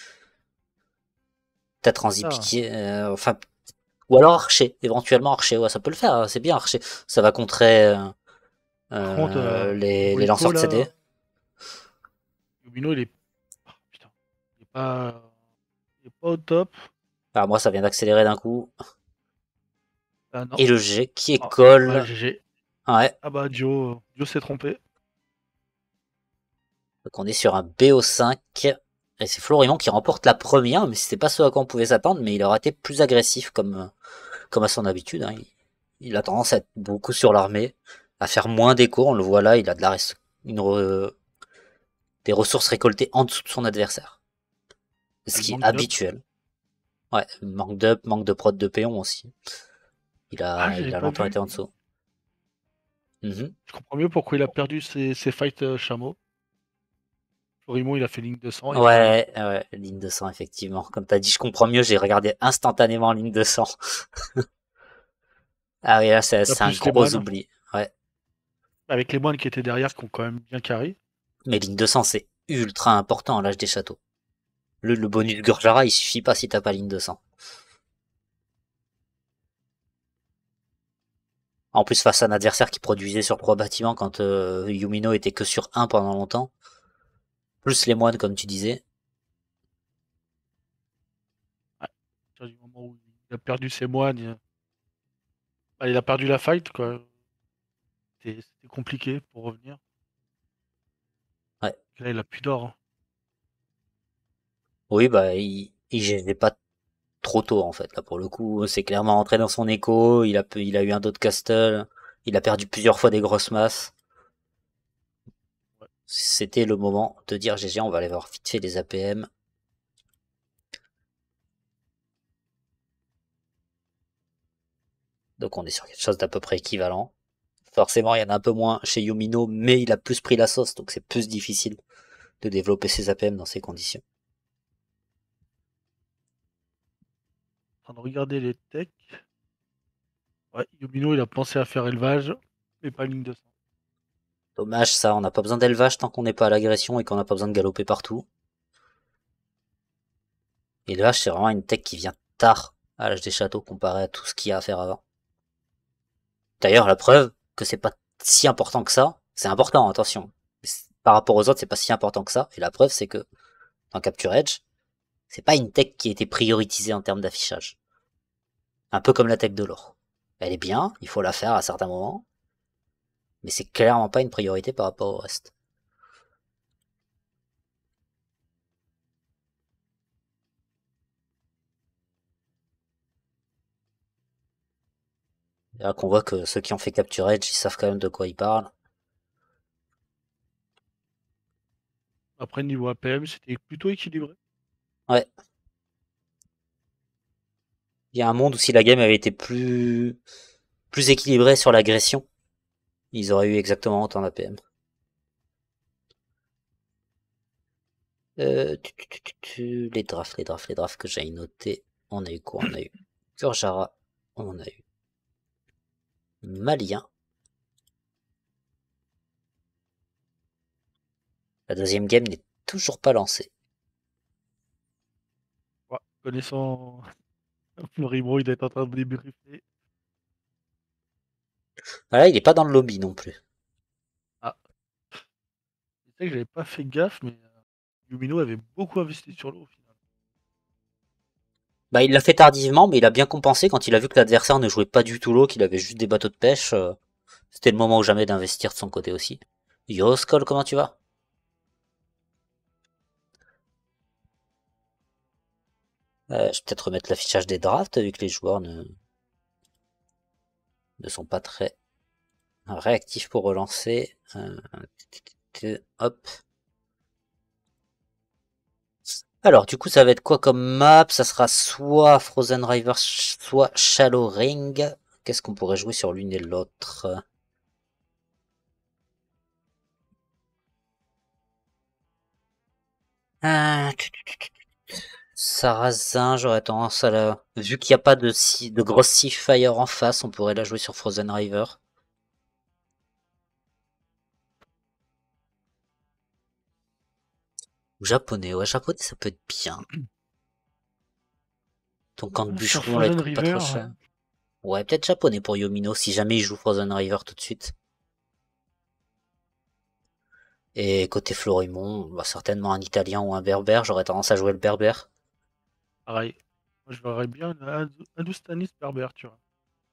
Ta Ah, transi-piquée, euh, enfin, ou alors archer, éventuellement archer, ouais, ça peut le faire, hein, c'est bien archer. Ça va contrer euh, par contre, euh, euh, les, niveau les écho, lanceurs de C D. là, Yumino, il est. Ah, putain, il est pas, il est pas au top. Alors moi, ça vient d'accélérer d'un coup. Ah non. Et le G qui est Ah, bah, colle. G G. Ouais, Ah bah, Dio, Dio s'est trompé. donc on est sur un B O cinq. Et c'est Florimond qui remporte la première, mais c'était pas ce à quoi on pouvait s'attendre, mais il aurait été plus agressif comme, comme à son habitude. Hein. Il, il a tendance à être beaucoup sur l'armée, à faire moins d'écho, on le voit là, il a de la res- une re- des ressources récoltées en dessous de son adversaire. Ah, Ce il qui est manque d'up. habituel. Ouais, manque d'up, manque de prod de péon aussi. Il Ah, a, il j'avais a pas longtemps vu. été en dessous. Mhm. Je comprends mieux pourquoi il a perdu ses, ses fights euh, chameaux. Florimond, il a fait ligne de sang et puis. Ouais, ouais, ligne de sang, effectivement. Comme t'as dit, je comprends mieux, j'ai regardé instantanément ligne de sang. Ah oui, là, c'est Là, c'est un plus les gros moines. oubli. Ouais. Avec les moines qui étaient derrière, qui ont quand même bien carré. Mais ligne de sang, c'est ultra important à l'âge des châteaux. Le, le bonus Gurjara, il suffit pas si t'as pas ligne de sang. En plus, face à un adversaire qui produisait sur trois bâtiments quand euh, Yumino était que sur un pendant longtemps. Plus les moines, comme tu disais. Ouais. À partir du moment où il a perdu ses moines, il a, bah, il a perdu la fight, quoi. C'était c'était compliqué pour revenir. Ouais. Et là, il a plus d'or. Hein. Oui, bah, il, il gênait pas trop tôt, en fait. Là, pour le coup, c'est clairement rentré dans son écho. Il a, peu- il a eu un dot castle. Il a perdu plusieurs fois des grosses masses. Ouais. C'était le moment de dire G G, on va aller voir vite fait les A P M. Donc on est sur quelque chose d'à peu près équivalent. Forcément, il y en a un peu moins chez Yumino, mais il a plus pris la sauce, donc c'est plus difficile de développer ses A P M dans ces conditions. En train de regarder les techs. Ouais, Yumino, il a pensé à faire élevage, mais pas ligne de sang. Dommage ça, on n'a pas besoin d'élevage tant qu'on n'est pas à l'agression et qu'on n'a pas besoin de galoper partout. Et l'élevage, c'est vraiment une tech qui vient tard à l'âge des châteaux comparé à tout ce qu'il y a à faire avant. D'ailleurs, la preuve que c'est pas si important que ça, c'est important, attention. Par rapport aux autres, c'est pas si important que ça. Et la preuve, c'est que dans Capture Edge, c'est pas une tech qui a été prioritisée en termes d'affichage. Un peu comme la tech de l'or. Elle est bien, il faut la faire à certains moments, mais c'est clairement pas une priorité par rapport au reste. Et là qu'on voit que ceux qui ont fait Capture Edge, ils savent quand même de quoi ils parlent. Après, niveau A P M, c'était plutôt équilibré. Ouais. Il y a un monde où si la game avait été plus, plus équilibrée sur l'agression, ils auraient eu exactement autant d'A P M. Euh, tu, tu, tu, tu, tu, les drafts, les drafts, les drafts que j'avais notés. On a eu quoi? On a eu Kurjara, on a eu Malien. La deuxième game n'est toujours pas lancée. Ouais. Connaissant Florimond, il doit être en train de débriefer. Voilà, il est pas dans le lobby non plus. Ah, je sais que j'avais pas fait gaffe, mais euh, Yumino avait beaucoup investi sur l'eau au final. Bah, il l'a fait tardivement, mais il a bien compensé quand il a vu que l'adversaire ne jouait pas du tout l'eau, qu'il avait juste des bateaux de pêche. euh, C'était le moment ou jamais d'investir de son côté aussi. Yo, Skull, comment tu vas? Euh, je vais peut-être remettre l'affichage des drafts, vu que les joueurs ne, ne sont pas très réactifs pour relancer. Euh, hop. Alors, du coup, ça va être quoi comme map? Ça sera soit Frozen River, soit Shallow Ring. Qu'est-ce qu'on pourrait jouer sur l'une et l'autre? Ah, Sarrazin, j'aurais tendance à la... Vu qu'il n'y a pas de, si... de grosse Sea Fire en face, on pourrait la jouer sur Frozen River. Ou japonais, ouais, japonais, ça peut être bien. Ton camp de Ah, sur bûcheron, là, il te Frozen coûte pas trop River, cher. Ouais, peut-être japonais pour Yomino, si jamais il joue Frozen River tout de suite. Et côté Florimond, bah, certainement un italien ou un berbère, j'aurais tendance à jouer le berbère. pareil. Moi, je verrais bien un Hindustani berbère, tu vois.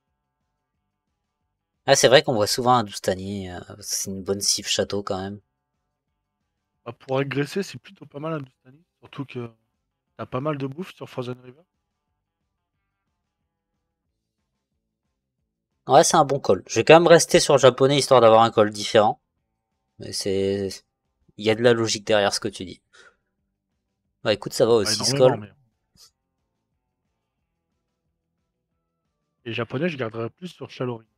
Ah, c'est vrai qu'on voit souvent un Doustani, euh, c'est une bonne cible château quand même. Bah, pour agresser, c'est plutôt pas mal Hindustani. Surtout que t'as pas mal de bouffe sur Frozen River. Ouais, c'est un bon call. Je vais quand même rester sur le japonais histoire d'avoir un call différent. Mais c'est, il y a de la logique derrière ce que tu dis. Bah écoute, ça va Pas aussi ce énormément, call. mais. Et japonais, je garderais plus sur Shallow.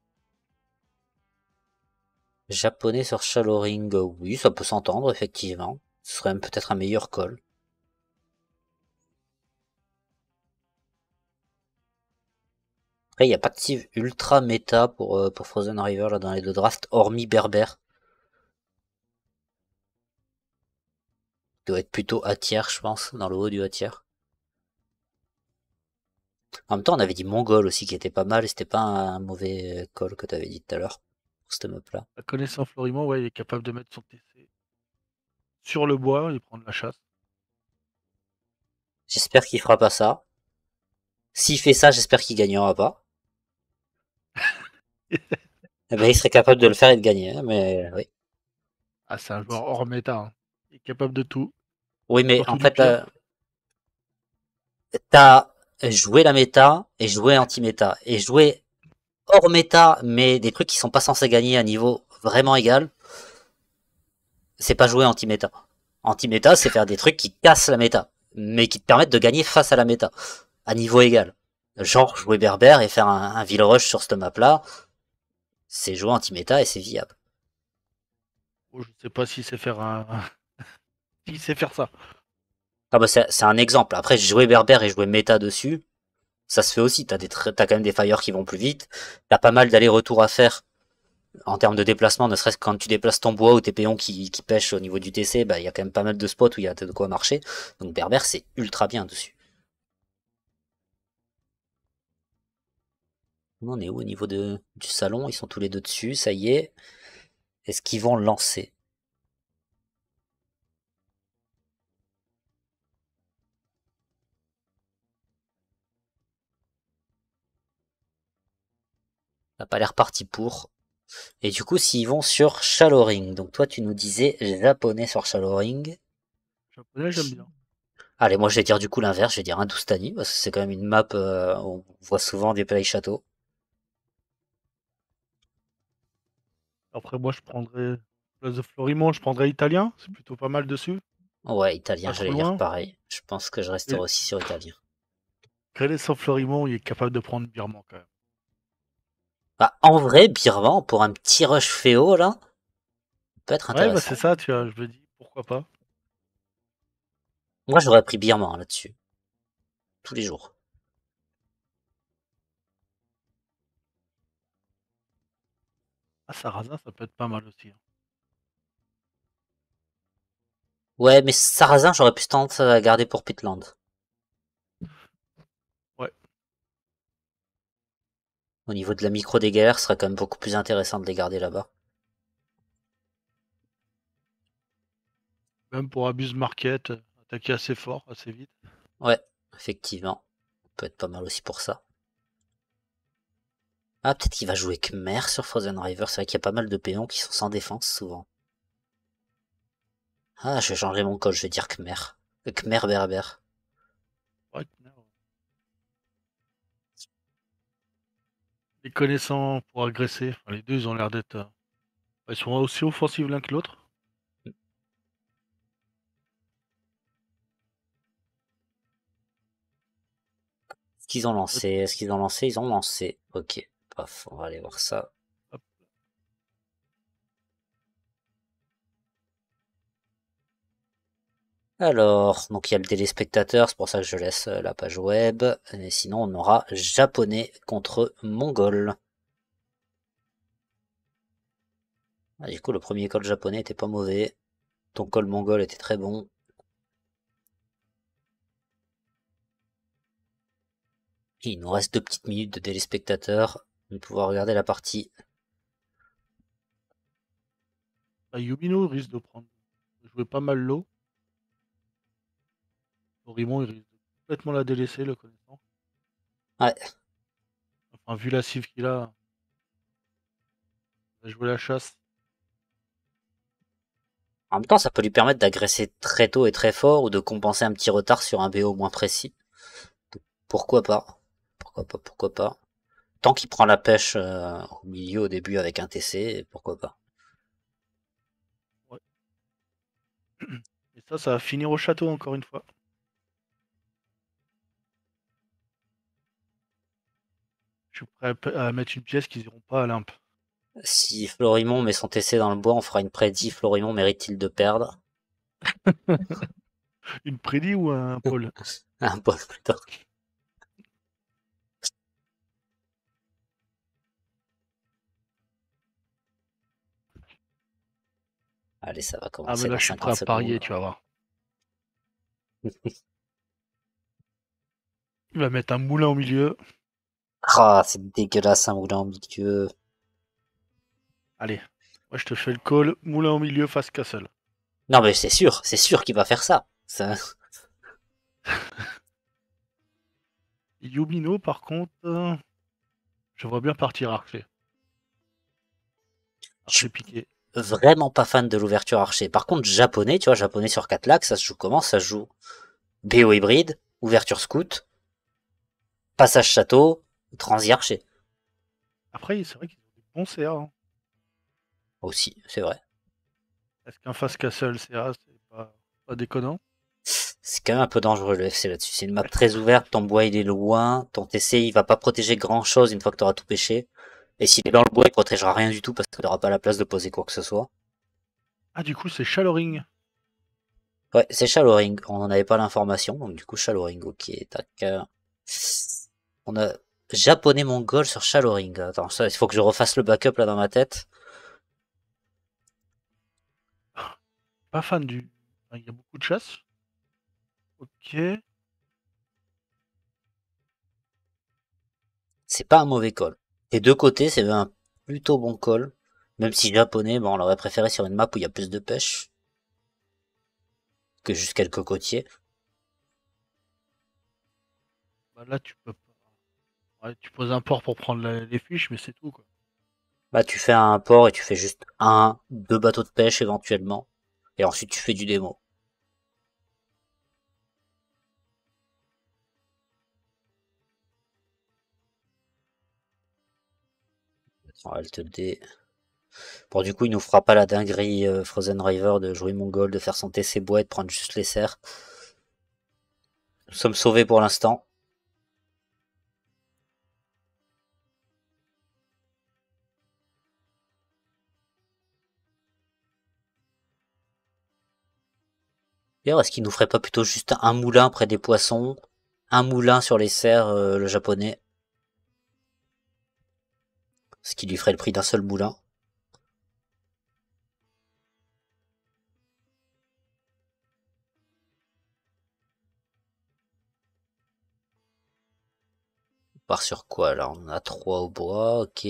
Japonais sur Shallow Ring, euh, oui, ça peut s'entendre, effectivement. Ce serait même peut-être un meilleur call. Après, il n'y a pas de cible ultra méta pour, euh, pour Frozen River là dans les deux drafts, hormis Berber. Il doit être plutôt A tiers, je pense, dans le haut du A tiers. En même temps, on avait dit Mongol aussi qui était pas mal, et c'était pas un mauvais call que t'avais dit tout à l'heure. Pour cette map là. La connaissant Florimond, ouais, il est capable de mettre son T C sur le bois et prendre la chasse. J'espère qu'il fera pas ça. S'il fait ça, j'espère qu'il gagnera pas. Eh ben, il serait capable de le faire et de gagner, hein, mais oui. Ah, c'est un joueur hors méta, hein. Il est capable de tout, Oui, mais en surtout du fait, pire. là, t'as joué la méta et joué anti-méta. Et jouer hors méta, mais des trucs qui sont pas censés gagner à niveau vraiment égal, c'est pas jouer anti-méta. Anti-méta, c'est faire des trucs qui cassent la méta, mais qui te permettent de gagner face à la méta, à niveau égal. Genre jouer berbère et faire un, un ville rush sur cette map là, c'est jouer anti-méta et c'est viable. Oh, je sais pas s'il sait faire un. S'il sait faire ça. Ah bah c'est c'est un exemple. Après, jouer berbère et jouer méta dessus, ça se fait aussi. T'as des tr- t'as quand même des fires qui vont plus vite. T'as pas mal d'allers-retours à faire en termes de déplacement, ne serait-ce que quand tu déplaces ton bois ou tes péons qui, qui pêchent au niveau du T C, bah il y a quand même pas mal de spots où il y a de quoi marcher. Donc berbère c'est ultra bien dessus. On est où au niveau de, du salon? Ils sont tous les deux dessus, ça y est. Est-ce qu'ils vont lancer? Ça n'a pas l'air parti pour. Et du coup, s'ils vont sur Shadowring, donc toi tu nous disais japonais sur Shadowring. Japonais, j'aime bien. Allez, moi je vais dire du coup l'inverse, je vais dire Hindustani, parce que c'est quand même une map euh, où on voit souvent des play châteaux. Après, moi, je prendrais Place de Florimond, je prendrais italien. C'est plutôt pas mal dessus. Ouais, italien, Pas trop j'allais dire loin. pareil. Je pense que je resterai Et aussi sur italien. connaissant Florimond, il est capable de prendre Birman quand même. Bah, en vrai, Birman, pour un petit rush féo, là, peut être Ouais, bah c'est intéressant. ça, tu vois. Je me dis, pourquoi pas. Moi, j'aurais pris Birman là-dessus. Tous les jours. Ah, Sarrazin, ça peut être pas mal aussi, hein. Ouais, mais Sarrazin, j'aurais plus tendance à la garder pour Pitland. Ouais. Au niveau de la micro des galères, ce serait quand même beaucoup plus intéressant de les garder là-bas. Même pour Abuse Market, euh, attaquer assez fort, assez vite. Ouais, effectivement. Peut être pas mal aussi pour ça. Ah, peut-être qu'il va jouer Khmer sur Frozen River. C'est vrai qu'il y a pas mal de péons qui sont sans défense souvent. Ah, je vais changer mon code, je vais dire Khmer. Le Khmer berbère. Ouais, les connaissants pour agresser, enfin, les deux, ils ont l'air d'être. euh, Ils sont aussi offensifs l'un que l'autre. qu'ils ont lancé? Est-ce qu'ils ont lancé? Ils ont lancé. Ok. Paf, on va aller voir ça. Hop. Alors, donc il y a le téléspectateur, c'est pour ça que je laisse euh, la page web. Et sinon, on aura japonais contre mongol. Ah, du coup, le premier call japonais était pas mauvais. Ton call mongol était très bon. Il nous reste deux petites minutes de téléspectateur. On va pouvoir regarder la partie. Bah, Yumino risque de prendre. De jouer pas mal l'eau. Florimond, il risque de complètement la délaisser, le connaissant. Ouais, Enfin, vu la cive qu'il a, il va jouer la chasse. en même temps, ça peut lui permettre d'agresser très tôt et très fort ou de compenser un petit retard sur un B O moins précis. Pourquoi pas? Pourquoi pas? Pourquoi pas? Tant qu'il prend la pêche euh, au milieu au début avec un T C, pourquoi pas? Ouais. Et ça, ça va finir au château encore une fois. Je suis prêt à, à mettre une pièce qu'ils iront pas à l'imp. Si Florimond met son T C dans le bois, on fera une prédit. Florimond mérite-t-il de perdre? Une prédit ou un pôle? Un peu plus tard. Allez, ça va Ah, mais commencer là, dans je suis prêt cinquante à parier, secondes. tu vas voir. Il va mettre un moulin au milieu. Ah, c'est dégueulasse un moulin au milieu. Allez, moi je te fais le call. Moulin au milieu face castle. Non mais c'est sûr, c'est sûr qu'il va faire ça. Ça- Yumino, par contre, euh, je vois bien partir archer. Je suis Archer piqué. vraiment pas fan de l'ouverture archer. Par contre, japonais, tu vois, japonais sur quatre lacs, ça se joue comment? Ça se joue B O hybride, ouverture scout, passage château, transi archer. Après, c'est vrai qu'ils ont des bons C A, hein. Aussi, c'est vrai. Est-ce qu'un face castle C A, c'est pas, pas déconnant? C'est quand même un peu dangereux le F C là-dessus. C'est une map très ouverte, ton bois il est loin, ton T C il va pas protéger grand chose une fois que t'auras tout pêché. Et s'il est dans le bois, il protégera rien du tout parce qu'il n'aura pas la place de poser quoi que ce soit. Ah, du coup, c'est Shadowring. Ouais, c'est Shadowring. On n'en avait pas l'information, donc du coup Shadowring, ok, tac. euh. On a japonais mongol sur Shadowring. Attends, ça, il faut que je refasse le backup là dans ma tête. Pas fan du. Enfin, il y a beaucoup de chasse. Ok. C'est pas un mauvais call. Des deux côtés, c'est un plutôt bon call. Même si japonais, bon, on l'aurait préféré sur une map où il y a plus de pêche que juste quelques côtiers. Bah, là, tu peux pas. Ouais, tu poses un port pour prendre la- les fiches, mais c'est tout, quoi. Bah, tu fais un port et tu fais juste un, deux bateaux de pêche éventuellement. Et ensuite, tu fais du démo. Alt D. Bon, du coup, il nous fera pas la dinguerie euh, Frozen River de jouer mongol, de faire son T C bois et de prendre juste les serres. Nous sommes sauvés pour l'instant. D'ailleurs, est-ce qu'il nous ferait pas plutôt juste un moulin près des poissons, un moulin sur les serres, euh, le japonais, ce qui lui ferait le prix d'un seul moulin. On part sur quoi là? On a trois au bois, ok.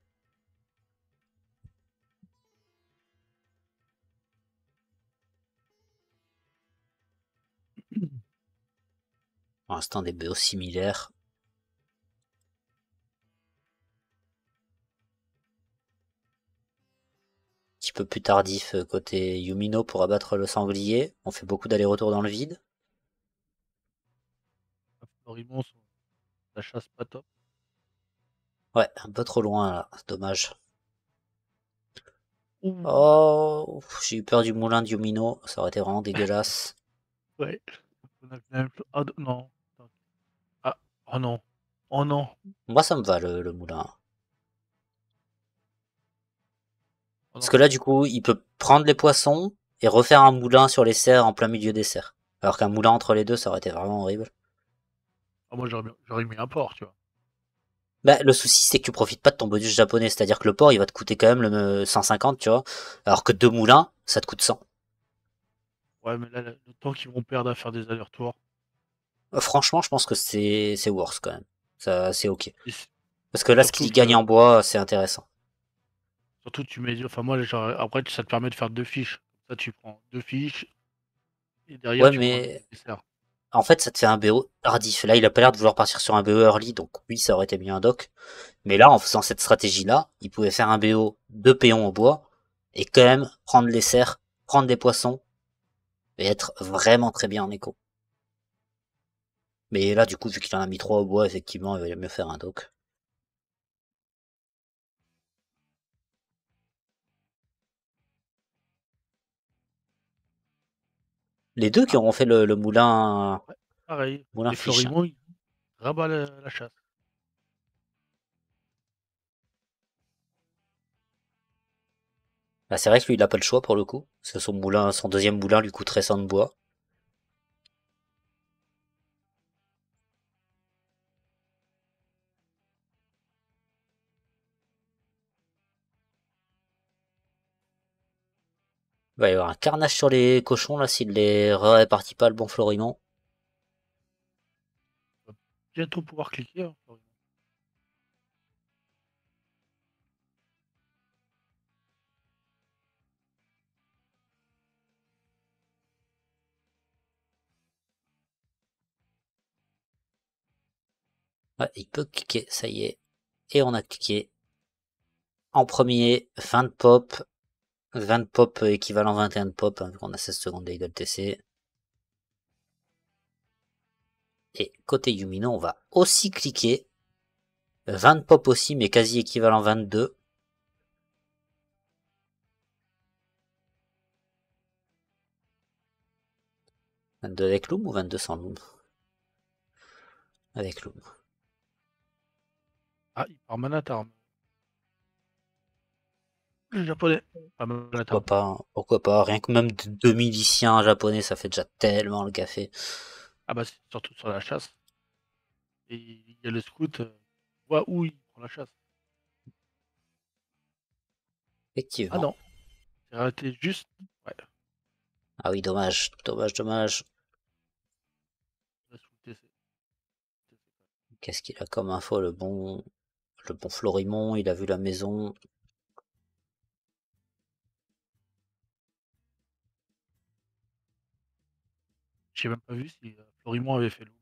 Pour l'instant, des B O similaires. Un petit peu plus tardif euh, côté Yumino pour abattre le sanglier. On fait beaucoup d'allers-retours dans le vide. Florimond, son- la chasse pas top. Ouais, un peu trop loin là, dommage. Ouh, Oh, j'ai eu peur du moulin de Yumino, ça aurait été vraiment dégueulasse. ouais. On a le même- Ah, d- non. Ah, oh non. Oh non. Moi, ça me va le, le moulin. Oh Parce non. que là, du coup, il peut prendre les poissons et refaire un moulin sur les cerfs en plein milieu des cerfs. Alors qu'un moulin entre les deux, ça aurait été vraiment horrible. Ah, moi, j'aurais mis, j'aurais mis un port, tu vois. Bah, le souci, c'est que tu profites pas de ton bonus japonais. C'est-à-dire que le port, il va te coûter quand même le cent cinquante, tu vois. Alors que deux moulins, ça te coûte cent. Ouais, mais là, le le temps qu'ils vont perdre à faire des allers-retours. Euh, Franchement, je pense que c'est, c'est worse quand même. Ça, c'est ok. Et s- Parce que là, ce surtout qu'il gagne que, en bois, c'est intéressant. surtout, tu mets, enfin, moi, genre, après, ça te permet de faire deux fiches. Ça, tu prends deux fiches et derrière, Ouais, tu prends le mais dessert. en fait, ça te fait un B O tardif. Là, il a pas l'air de vouloir partir sur un B O early, donc oui, ça aurait été mieux un doc. Mais là, en faisant cette stratégie-là, il pouvait faire un B O deux péons au bois et quand même prendre les cerfs, prendre des poissons et être vraiment très bien en écho. Mais là, du coup, vu qu'il en a mis trois au bois, effectivement, il va mieux faire un doc. Les deux qui Ah, auront fait le, le moulin, ouais, pareil. moulin Et fiche. Florimond, il rabat la, la chasse. Bah, c'est vrai que lui, il a pas le choix pour le coup. Parce que son moulin, son deuxième moulin lui coûterait cent de bois. Il va y avoir un carnage sur les cochons là s'il les répartit pas le bon Florimond. Il va bientôt pouvoir cliquer, hein, Florimond. Ouais, il peut cliquer, ça y est. Et on a cliqué. En premier, vingt de pop. vingt de pop équivalent vingt et un de pop, hein, vu qu'on a seize secondes d'Idle T C. Et côté Yumino, on va aussi cliquer. vingt de pop aussi, mais quasi équivalent vingt-deux. vingt-deux avec Loom ou vingt-deux sans Loom? Avec Loom. Ah, il part Manatarm. Le japonais. Pas Pourquoi Manatarm. pas, hein, pourquoi pas. Rien que même deux miliciens japonais, ça fait déjà tellement le café. Ah bah, c'est surtout sur la chasse. Et il y a le scout, euh, il voit où il prend la chasse. Ah Effectivement. non, c'est arrêté juste. Ouais, Ah oui, dommage, dommage, dommage. là, sous le T C. Qu'est-ce qu'il a comme info, le bon, le bon Florimond, il a vu la maison. J'ai même pas vu si euh, Florimond avait fait loup.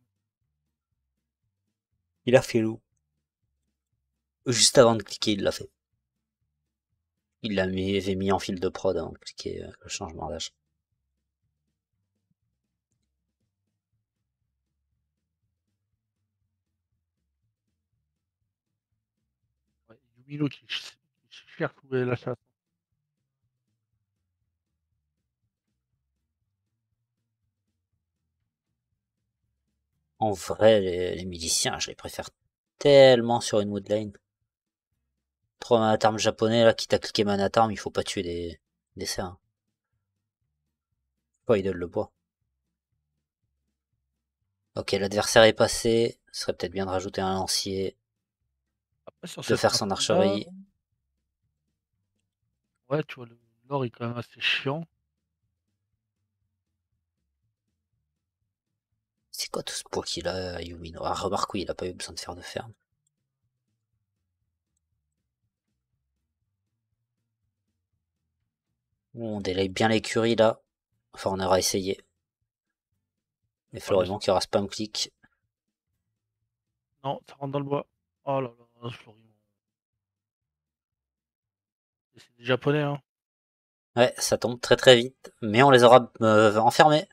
Il a fait loup. Juste avant de cliquer, il l'a fait. Il l'avait mis en fil de prod avant de cliquer euh, le changement d'âge. Ouais, Yumino qui, ch- qui cherche où est la chasse. En vrai, les, les miliciens, je les préfère tellement sur une woodline. Trois manatarmes japonais, là, quitte à cliquer manatarme, il faut pas tuer des, des cerfs. Hein. Pas idole le bois. Ok, l'adversaire est passé. Ce serait peut-être bien de rajouter un lancier, Après, sur de cette faire son map-là, archerie. ouais, tu vois, le nord est quand même assez chiant. C'est quoi tout ce bois qu'il a, Yumino? Ah, remarque, oui, il a pas eu besoin de faire de ferme. On délaye bien l'écurie, là. Enfin, on aura essayé. Et Ouais, mais Florimond ça- qui aura spam click. non, ça rentre dans le bois. Oh là là, Florimond. Et c'est des japonais, hein. Ouais, ça tombe très très vite. Mais on les aura euh, enfermés.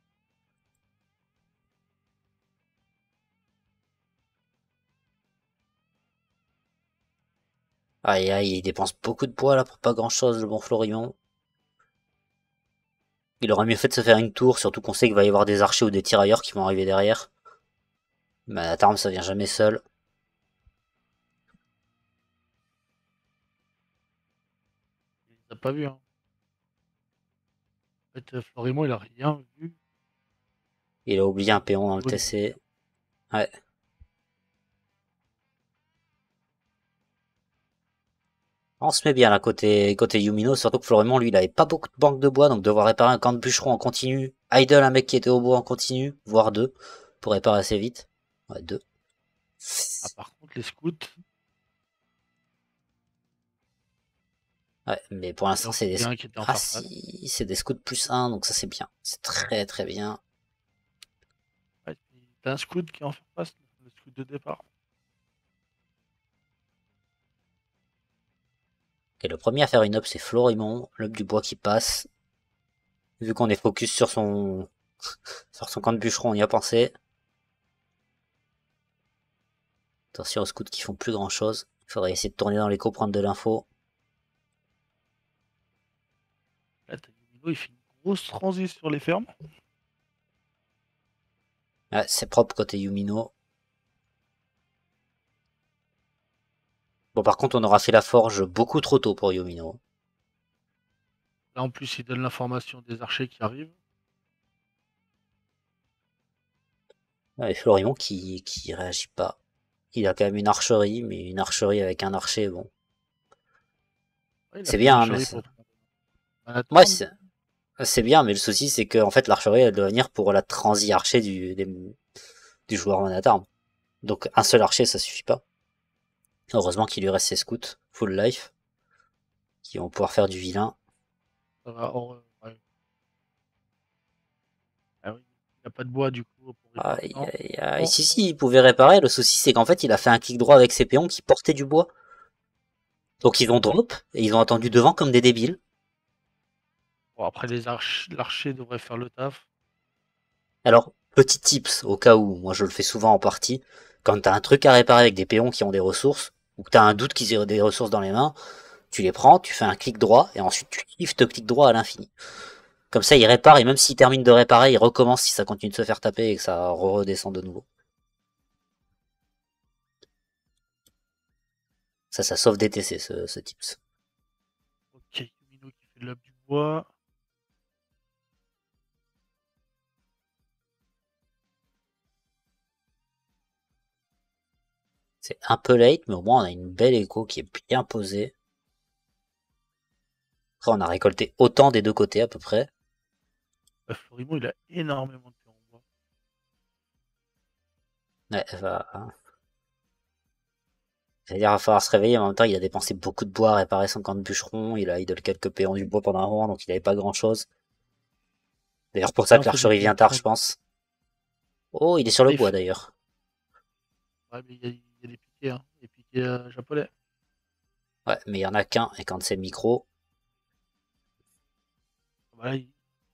Aïe aïe, il dépense beaucoup de bois là pour pas grand chose, le bon Florimond. Il aurait mieux fait de se faire une tour, surtout qu'on sait qu'il va y avoir des archers ou des tirailleurs qui vont arriver derrière. Mais à terme, ça vient jamais seul. pas vu. Hein. En fait, Florimond, il a rien vu. Il a oublié un péon dans le Au T niveau C. Ouais. On se met bien là côté, côté Yumino, surtout que Florimond, lui, il avait pas beaucoup de banque de bois, donc devoir réparer un camp de bûcheron en continu. Idle, un mec qui était au bois en continu, voire deux, pour réparer assez vite. Ouais, deux. Ah, par contre, les scouts, Ouais, mais pour l'instant, j'en c'est des... voyais un qui était en Ah surface. si, c'est des scouts plus un, donc ça c'est bien. C'est très très bien. Ouais, t'as un scout qui est en surface, le scout de départ. Et le premier à faire une up, c'est Florimond, l'up du bois qui passe. Vu qu'on est focus sur son sur son camp de bûcheron, on y a pensé. Attention aux scouts qui font plus grand chose. Il faudrait essayer de tourner dans l'écho, prendre de l'info. Là, t'as Yumino, il fait une grosse transition sur les fermes. Ouais, c'est propre côté Yumino. Bon, par contre, on aura fait la forge beaucoup trop tôt pour Yumino. Là, en plus, il donne l'information des archers qui arrivent. Ouais, et Florimond qui, qui réagit pas. Il a quand même une archerie, mais une archerie avec un archer, bon. Ouais, il a C'est fait une bien, hein, mais archerie c'est... pour prendre un Ouais, tourne. c'est c'est bien, mais le souci, c'est que en fait, l'archerie, elle doit venir pour la transi archer du, des- du joueur Manatarm. Donc, un seul archer, ça suffit pas. Heureusement qu'il lui reste ses scouts, full life, qui vont pouvoir faire du vilain. Ça va hors- ouais. Ah oui, il n'y a pas de bois du coup pour réparer. Aïe, Non. aïe, aïe. Bon, Si, si, il pouvait réparer. Le souci, c'est qu'en fait, il a fait un clic droit avec ses péons qui portaient du bois. Donc, ils ont drop, et ils ont attendu devant comme des débiles. bon, après, les arch... l'archer devrait faire le taf. Alors, petit tips, au cas où, moi je le fais souvent en partie, quand t'as un truc à réparer avec des péons qui ont des ressources, ou que t'as un doute qu'ils aient des ressources dans les mains, tu les prends, tu fais un clic droit, et ensuite tu shifts clic droit à l'infini. Comme ça, il répare, et même s'il termine de réparer, il recommence si ça continue de se faire taper et que ça redescend de nouveau. Ça, ça sauve D T C, ce, ce tips. Ok, Yumino qui fait de l'up du bois. C'est un peu late, mais au moins on a une belle écho qui est bien posée. Après, on a récolté autant des deux côtés à peu près. Bah, Florimond, il a énormément de terre en bois. Ouais, va, c'est-à-dire, il va falloir se réveiller, en même temps, il a dépensé beaucoup de bois à réparer son camp de bûcheron, il a idle quelques péons du bois pendant un moment, donc il avait pas grand chose. D'ailleurs, pour ça Là, on que fait des l'archerie petites vient tard, je trans. pense. Oh, il est sur le Là, il bois, fait- d'ailleurs. ouais, mais il y, a il y a des piquets, hein. Des piquets euh, japonais. Ouais, mais il y en a qu'un, et quand c'est le micro, Voilà, il-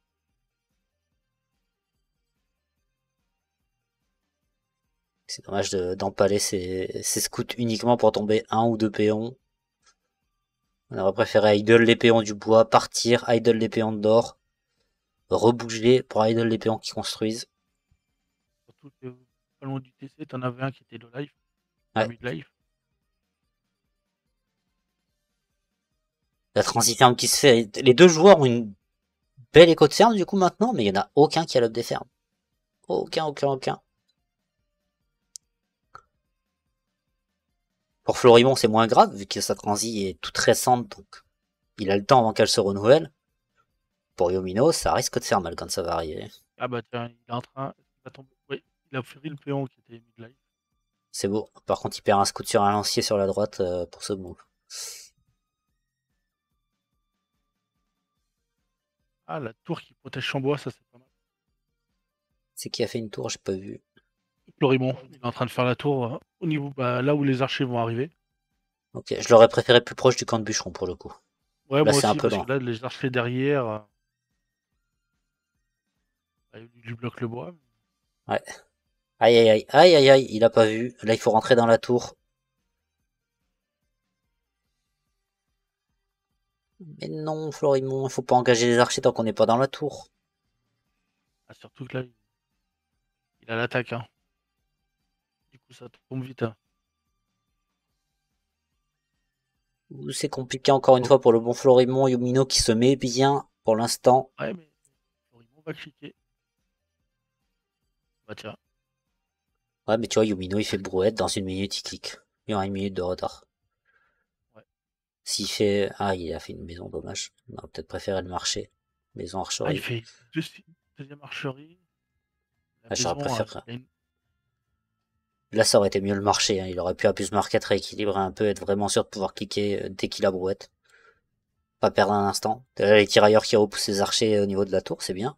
c'est dommage de- d'empaler ses, ses scouts uniquement pour tomber un ou deux péons. On aurait préféré idle les péons du bois, partir, idle les péons d'or, rebouger pour idle les péons qui construisent. surtout que pas loin du T C, t'en avais un qui était low life, un Ouais, mid life. la transition qui se fait. Les deux joueurs ont une belle écho de ferme, du coup, maintenant, mais il y en a aucun qui a l'up des fermes. Aucun, aucun, aucun. Pour Florimond, c'est moins grave, vu que sa transi est toute récente, donc il a le temps avant qu'elle se renouvelle. Pour Yomino, ça risque de faire mal quand ça va arriver. Ah bah tiens, il est en train. Il va tomber. Oui, il a ferré le péon qui était mid life. C'est beau. Par contre, il perd un scout sur un lancier sur la droite euh, pour ce move. Ah, la tour qui protège Chambois, ça c'est pas mal. C'est qui a fait une tour, j'ai pas vu. Florimond, il est en train de faire la tour euh, au niveau bah, là où les archers vont arriver. Ok, je l'aurais préféré plus proche du camp de bûcheron pour le coup. Ouais, Là, moi c'est un aussi, peu parce que loin. là, les archers derrière, euh, bah, ils lui bloquent le bois. Ouais. Aïe aïe aïe, aïe aïe aïe, il a pas vu. Là, il faut rentrer dans la tour. Mais non, Florimond, il faut pas engager les archers tant qu'on n'est pas dans la tour. Ah, surtout que là, il, il a l'attaque. Hein. Du coup, ça tombe vite. Hein. C'est compliqué encore une Oh, fois pour le bon Florimond. Yumino qui se met bien pour l'instant. ouais, mais Florimond va cliquer. Bah tiens, Ouais, mais tu vois, Yumino il fait brouette, dans une minute il clique. Il y aura une minute de retard. ouais. S'il fait... Ah, il a fait une maison, dommage. On aurait peut-être préféré le marché. Maison Ah, il archerie. fait deux, deuxième archerie. La Ah, j'aurais maison, euh, préféré. il a une- Là, ça aurait été mieux le marché, hein. Il aurait pu à plus market rééquilibrer un peu, être vraiment sûr de pouvoir cliquer euh, dès qu'il a brouette. Pas perdre un instant. Là, les tirailleurs qui repoussent les archers au niveau de la tour, c'est bien.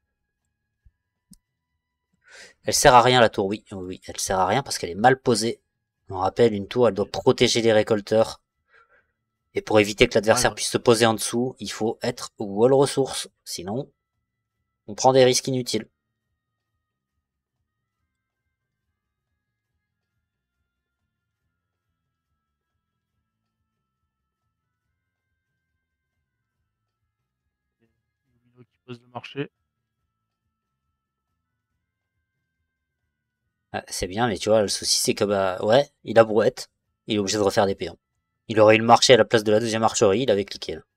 Elle sert à rien la tour, oui. Oui, elle sert à rien parce qu'elle est mal posée. On rappelle, une tour, elle doit protéger les récolteurs. Et pour éviter que Ouais, l'adversaire ouais. puisse se poser en dessous, il faut être wall ressource. Sinon, on prend des risques inutiles. Yumino qui pose le marché. Ah, c'est bien, mais tu vois, le souci c'est que bah ouais, il a brouette. Il est obligé de refaire des péons. Il aurait eu le marché à la place de la deuxième archerie, il avait cliqué là.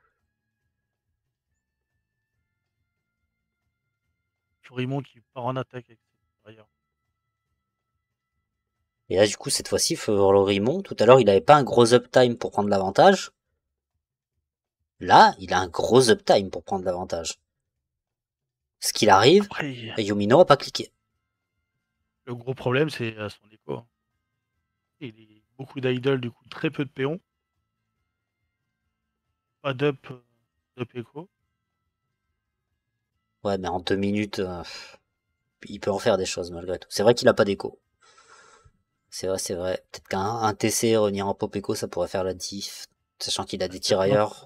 Florimond qui part en attaque avec ses tirailleurs. Et là, du coup, cette fois-ci, Florimond, tout à l'heure, il avait pas un gros uptime pour prendre l'avantage. Là, il a un gros uptime pour prendre l'avantage. Ce qu'il arrive, Après, Yumino a pas cliqué. le gros problème, c'est euh, son écho, hein. Il est beaucoup d'idle, du coup, très peu de péons. Pas d'up, euh, d'up écho. Ouais, mais en deux minutes, euh, il peut en faire des choses malgré tout. C'est vrai qu'il a pas d'écho. C'est vrai, c'est vrai. Peut-être qu'un un T C revenir en pop écho, ça pourrait faire la diff. Sachant qu'il a des Sa plante, tirailleurs.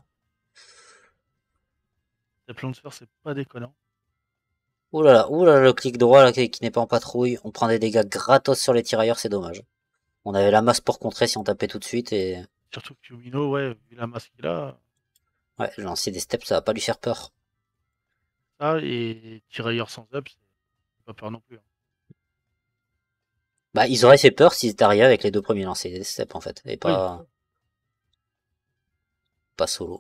sa planteur, c'est pas déconnant. Ouh là là, ouh là là, le clic droit là, qui, qui n'est pas en patrouille. On prend des dégâts gratos sur les tirailleurs, c'est dommage. On avait la masse pour contrer si on tapait tout de suite et... Surtout que Yumino, ouais, vu la masse qu'il a, Ouais, lancer des steps, ça va pas lui faire peur. ça, et tirailleur sans up, c'est pas peur non plus, hein. Bah, ils auraient fait peur s'ils étaient arrivés avec les deux premiers lancers des steps en fait. Et Oui, pas... pas solo.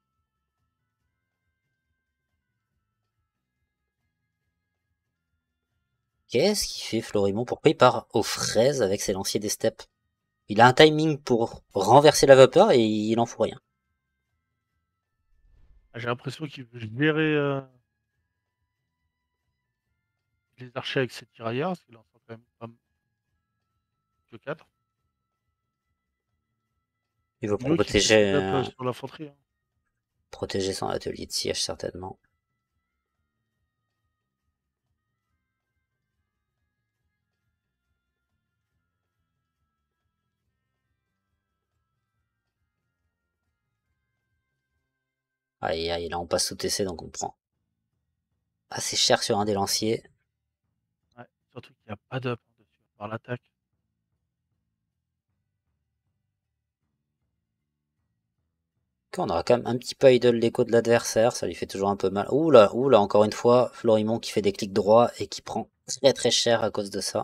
Qu'est-ce qu'il fait Florimond? Pourquoi il part aux fraises avec ses lanciers des steppes? Il a un timing pour renverser la vapeur et il en fout rien. j'ai l'impression qu'il veut gérer euh, les archers avec ses tirailleurs, parce qu'il en sort quand même pas que quatre. Il veut Yumino qui fait ses protéger, up euh, euh, sur l'infanterie, hein. protéger son atelier de siège certainement. Aïe aïe, là on passe sous T C donc on prend assez cher sur un des lanciers. Ouais, surtout qu'il n'y a pas d'up hein, dessus, par l'attaque. Ok, on aura quand même un petit peu idle l'écho de l'adversaire, ça lui fait toujours un peu mal. Ouh là, ouh là, encore une fois, Florimond qui fait des clics droits et qui prend très très cher à cause de ça.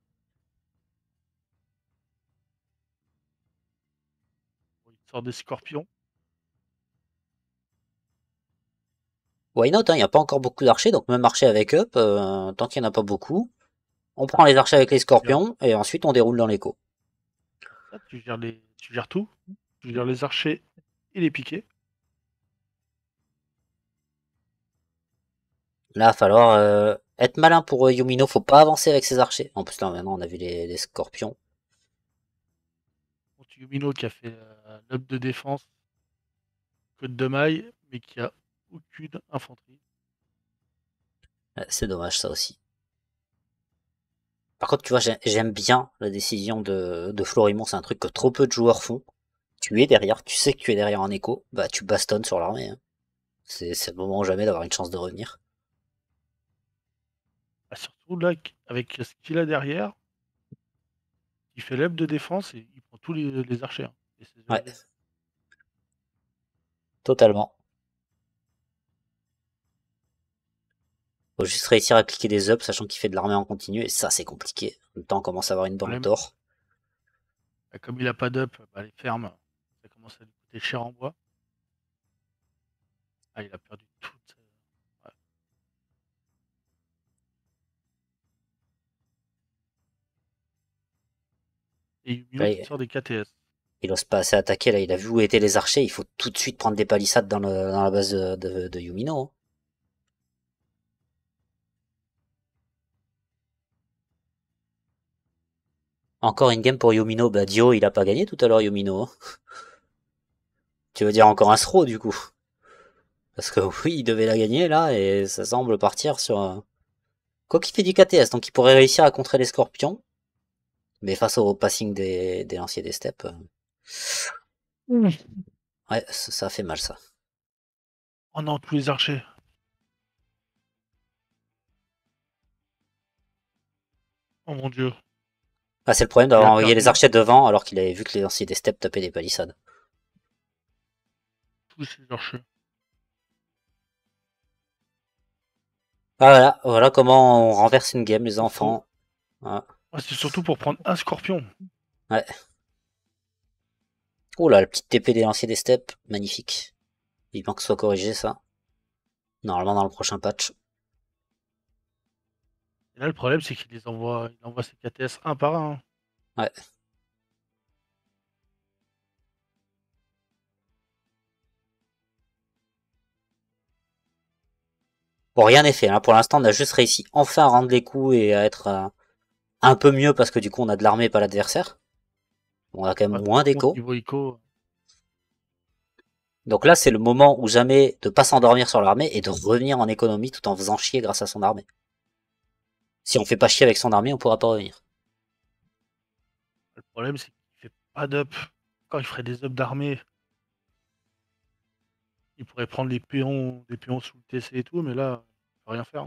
Bon, il sort des scorpions. Why not, hein, il n'y a pas encore beaucoup d'archers, donc même archer avec up, euh, tant qu'il n'y en a pas beaucoup, on prend les archers avec les Tu gères, scorpions et ensuite on déroule dans l'écho. ça, tu gères, les, tu gères tout. Tu gères les archers et les piquets. Là, il va falloir euh, être malin pour euh, Yumino, faut pas avancer avec ses archers. En plus là maintenant on a vu les, les scorpions. Bon, Yumino qui a fait euh, l'up de défense, code de maille, mais qui a aucune infanterie. Ouais, c'est dommage ça aussi. Par contre, tu vois, j'aime bien la décision de, de Florimond, c'est un truc que trop peu de joueurs font. Tu es derrière, tu sais que tu es derrière un écho, bah tu bastonnes sur l'armée, hein. C'est c'est le moment ou jamais d'avoir une chance de revenir. Bah, surtout là, avec ce qu'il a derrière, il fait l'up de défense et il prend tous les, les archers, hein, et ses Ouais, E L. totalement. Faut juste réussir à cliquer des ups, sachant qu'il fait de l'armée en continu, et ça c'est compliqué. En même temps, on commence à avoir une banque Problème, d'or. bah, comme il a pas d'up, bah, les fermes, ça commence commence à lui coûter cher en bois. Ah, il a perdu tout. Ouais. Et Yumino Là, qui il, sort des K T S. il ose pas assez attaquer, là, il a vu où étaient les archers, il faut tout de suite prendre des palissades dans, le, dans la base de, de, de Yumino. Hein. Encore une game pour Yumino, bah Dio il a pas gagné tout à l'heure Yumino. Hein. Tu veux dire encore un throw du coup? Parce que oui, il devait la gagner là, et ça semble partir sur... un... Quoi qu'il fait du K T S, donc il pourrait réussir à contrer les scorpions. Mais face au passing des, des lanciers des steppes... euh, Mmh. Ouais, ça, ça fait mal ça. Oh non, tous les archers. Oh mon dieu. Ah, c'est le problème Il d'avoir a envoyé les perdu archers devant alors qu'il avait vu que les lanciers des steppes tapaient des palissades. tous ces archers. Ah voilà, voilà comment on renverse une game les Il faut... enfants. Ah, Ah, c'est surtout pour prendre un scorpion. ouais. Oh là, le petit T P des lanciers des steppes, magnifique. Il manque que ce soit corrigé ça. Normalement dans le prochain patch. Et là, le problème, c'est qu'il les envoie, il envoie ses K T S un par un. Ouais. Bon, rien n'est fait. Hein. Pour l'instant, on a juste réussi enfin à rendre les coups et à être euh, un peu mieux parce que du coup, on a de l'armée et pas l'adversaire. On a quand Ouais, même moins par contre, d'écho. niveau Ico, Donc là, c'est le moment ou jamais de pas s'endormir sur l'armée et de revenir en économie tout en faisant chier grâce à son armée. Si on fait pas chier avec son armée, on pourra pas revenir. le problème, c'est qu'il fait pas d'up. Quand il ferait des ups d'armée, il pourrait prendre les péons, des péons sous le T C et tout, mais là, il peut rien faire.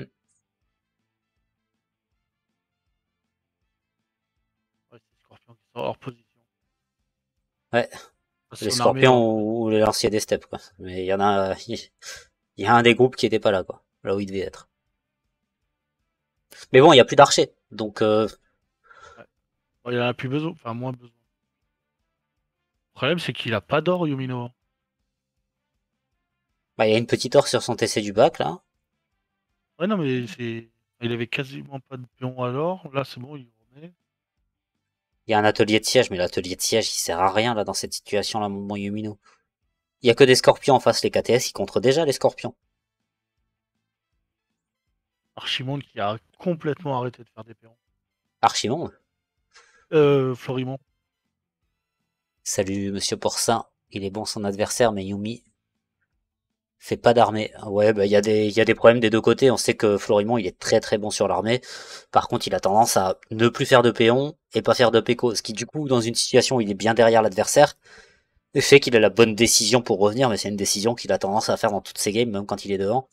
Ouais, c'est Scorpion qui sort hors position. Ouais, les Son armée, scorpions en... ou, ou les lanciers des steppes, quoi. Mais il y en a, il y a un des groupes qui était pas là, quoi. Là où il devait être. Mais bon, il y a plus d'archers. Donc, euh, ouais. Bon, il en a plus besoin, enfin moins besoin. Le problème, c'est qu'il a pas d'or, Yumino. bah, il y a une petite orque sur son T C du bac, là. Ouais, non, mais c'est. Il avait quasiment pas de péons à l'or. Là, c'est bon, il remet. Il y a un atelier de siège, mais l'atelier de siège, il sert à rien, là, dans cette situation-là, mon Yumino. Il y a que des scorpions en face, les K T S, ils contrent déjà les scorpions. Archimonde qui a complètement arrêté de faire des péons. Archimond. Euh, Florimond. Salut, monsieur Porcin. Il est bon son adversaire, mais Yumi fait pas d'armée. Ouais, bah, il y a des, il y a des problèmes des deux côtés. On sait que Florimond, il est très très bon sur l'armée. Par contre, il a tendance à ne plus faire de péon et pas faire de péco. Ce qui, du coup, dans une situation où il est bien derrière l'adversaire, fait qu'il a la bonne décision pour revenir, mais c'est une décision qu'il a tendance à faire dans toutes ses games, même quand il est devant.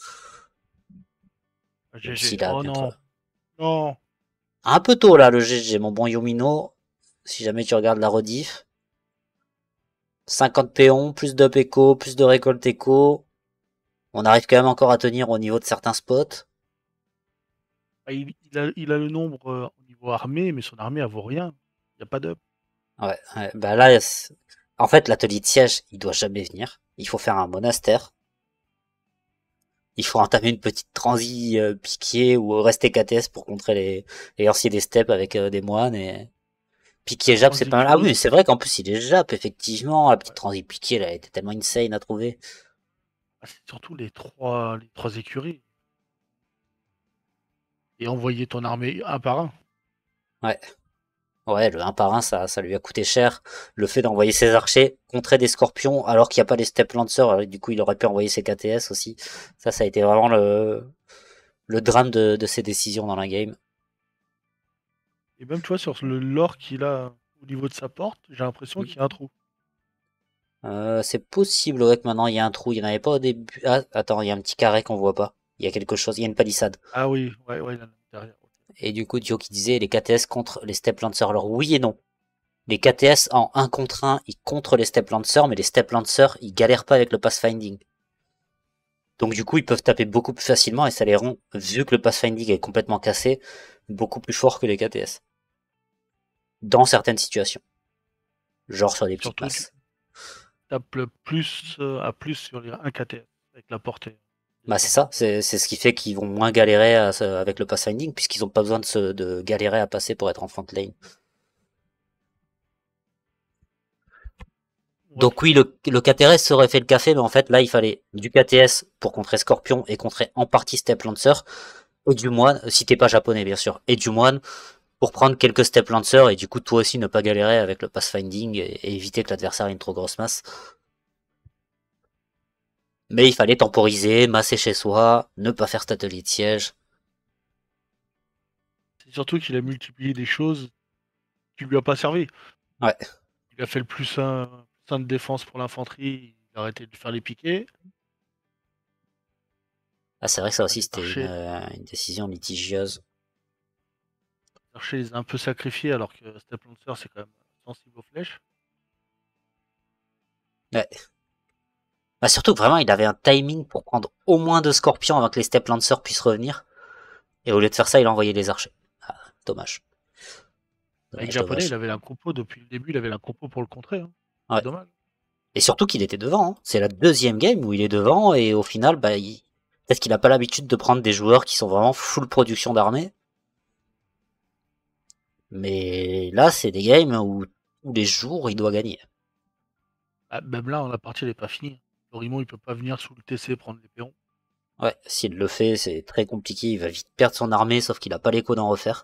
Même G G. s'il a Oh bien trop... non. Non. Un peu tôt, là, le G G, mon bon Yumino. Si jamais tu regardes la rediff. cinquante péons, plus d'up écho, plus de récolte écho. On arrive quand même encore à tenir au niveau de certains spots. Ah, Il, il a, il a le nombre euh, au niveau armée, mais son armée, elle vaut rien. Il n'y a pas d'up. Ouais, ouais, bah là, c'est- en fait, l'atelier de siège, il doit jamais venir. Il faut faire un monastère. Il faut entamer une petite transi euh, piquier ou rester K T S pour contrer les, les lanciers des steppes avec euh, des moines et piquier Jap, c'est pas mal. Ah Transécurie. oui, c'est vrai qu'en plus il est Jap, effectivement. La petite transi piquier, là, elle était tellement insane à trouver. Ah, c'est surtout les trois, les trois écuries. Et envoyer ton armée un par un. Ouais. Ouais, le un par un, ça, ça lui a coûté cher. Le fait d'envoyer ses archers contrer des scorpions alors qu'il n'y a pas les step lancers, alors, du coup il aurait pu envoyer ses K T S aussi. Ça, ça a été vraiment le, le drame de, de ses décisions dans la game. Et même, tu vois, sur le lore qu'il a au niveau de sa porte, j'ai l'impression qu'il y a un trou. Euh, c'est possible ouais, que maintenant il y a un trou. Il n'y en avait pas au début. Ah, attends, il y a un petit carré qu'on voit pas. Il y a quelque chose, il y a une palissade. Ah oui, ouais, ouais, il en a derrière. Ok. Et du coup, Dio qui disait les K T S contre les step lancers. Alors oui et non. Les K T S en un contre un, ils contre les step lancers, mais les step lancers, ils galèrent pas avec le pathfinding. Donc du coup, ils peuvent taper beaucoup plus facilement et ça les rend, vu que le pathfinding est complètement cassé, beaucoup plus forts que les K T S. Dans certaines situations. Genre sur des petites Surtout, tu masses. tape le plus euh, à plus sur les un K T S avec la portée. Bah c'est ça, c'est c'est ce qui fait qu'ils vont moins galérer à se- avec le pathfinding, puisqu'ils ont pas besoin de, se, de galérer à passer pour être en front lane. Ouais. Donc oui, le, le K T R S serait fait le café, mais en fait là il fallait du K T S pour contrer Scorpion et contrer en partie Step Lancer, et du moine, si t'es pas japonais bien sûr, et du moine pour prendre quelques Step Lancer, et du coup toi aussi ne pas galérer avec le pathfinding et, et éviter que l'adversaire ait une trop grosse masse. Mais il fallait temporiser, masser chez soi, ne pas faire cet atelier de siège. C'est surtout qu'il a multiplié des choses qui lui a pas servi. Ouais. Il a fait le plus un, plus un de défense pour l'infanterie, il a arrêté de faire les piquets. Ah c'est vrai que ça aussi Les c'était une, archers, euh, une décision litigieuse. les archers les a un peu sacrifiés alors que Step Lancer c'est quand même sensible aux flèches. Ouais. Bah surtout que vraiment il avait un timing pour prendre au moins deux scorpions avant que les Step Lancers puissent revenir. Et au lieu de faire ça, il a envoyé les archers. Ah, dommage. Avec Dommage, japonais, il dommage. avait la compo depuis le début, il avait la compo pour le contrer. Hein. Ouais. C'est dommage. Et surtout qu'il était devant. Hein. C'est la deuxième game où il est devant et au final, bah, il... peut-être qu'il a pas l'habitude de prendre des joueurs qui sont vraiment full production d'armée. Mais là, c'est des games où tous les jours, il doit gagner. Ah, même là, la partie n'est pas finie. Lorimon, il peut pas venir sous le T C prendre les péons. Ouais, s'il le fait, c'est très compliqué. Il va vite perdre son armée, sauf qu'il a pas l'écho d'en refaire.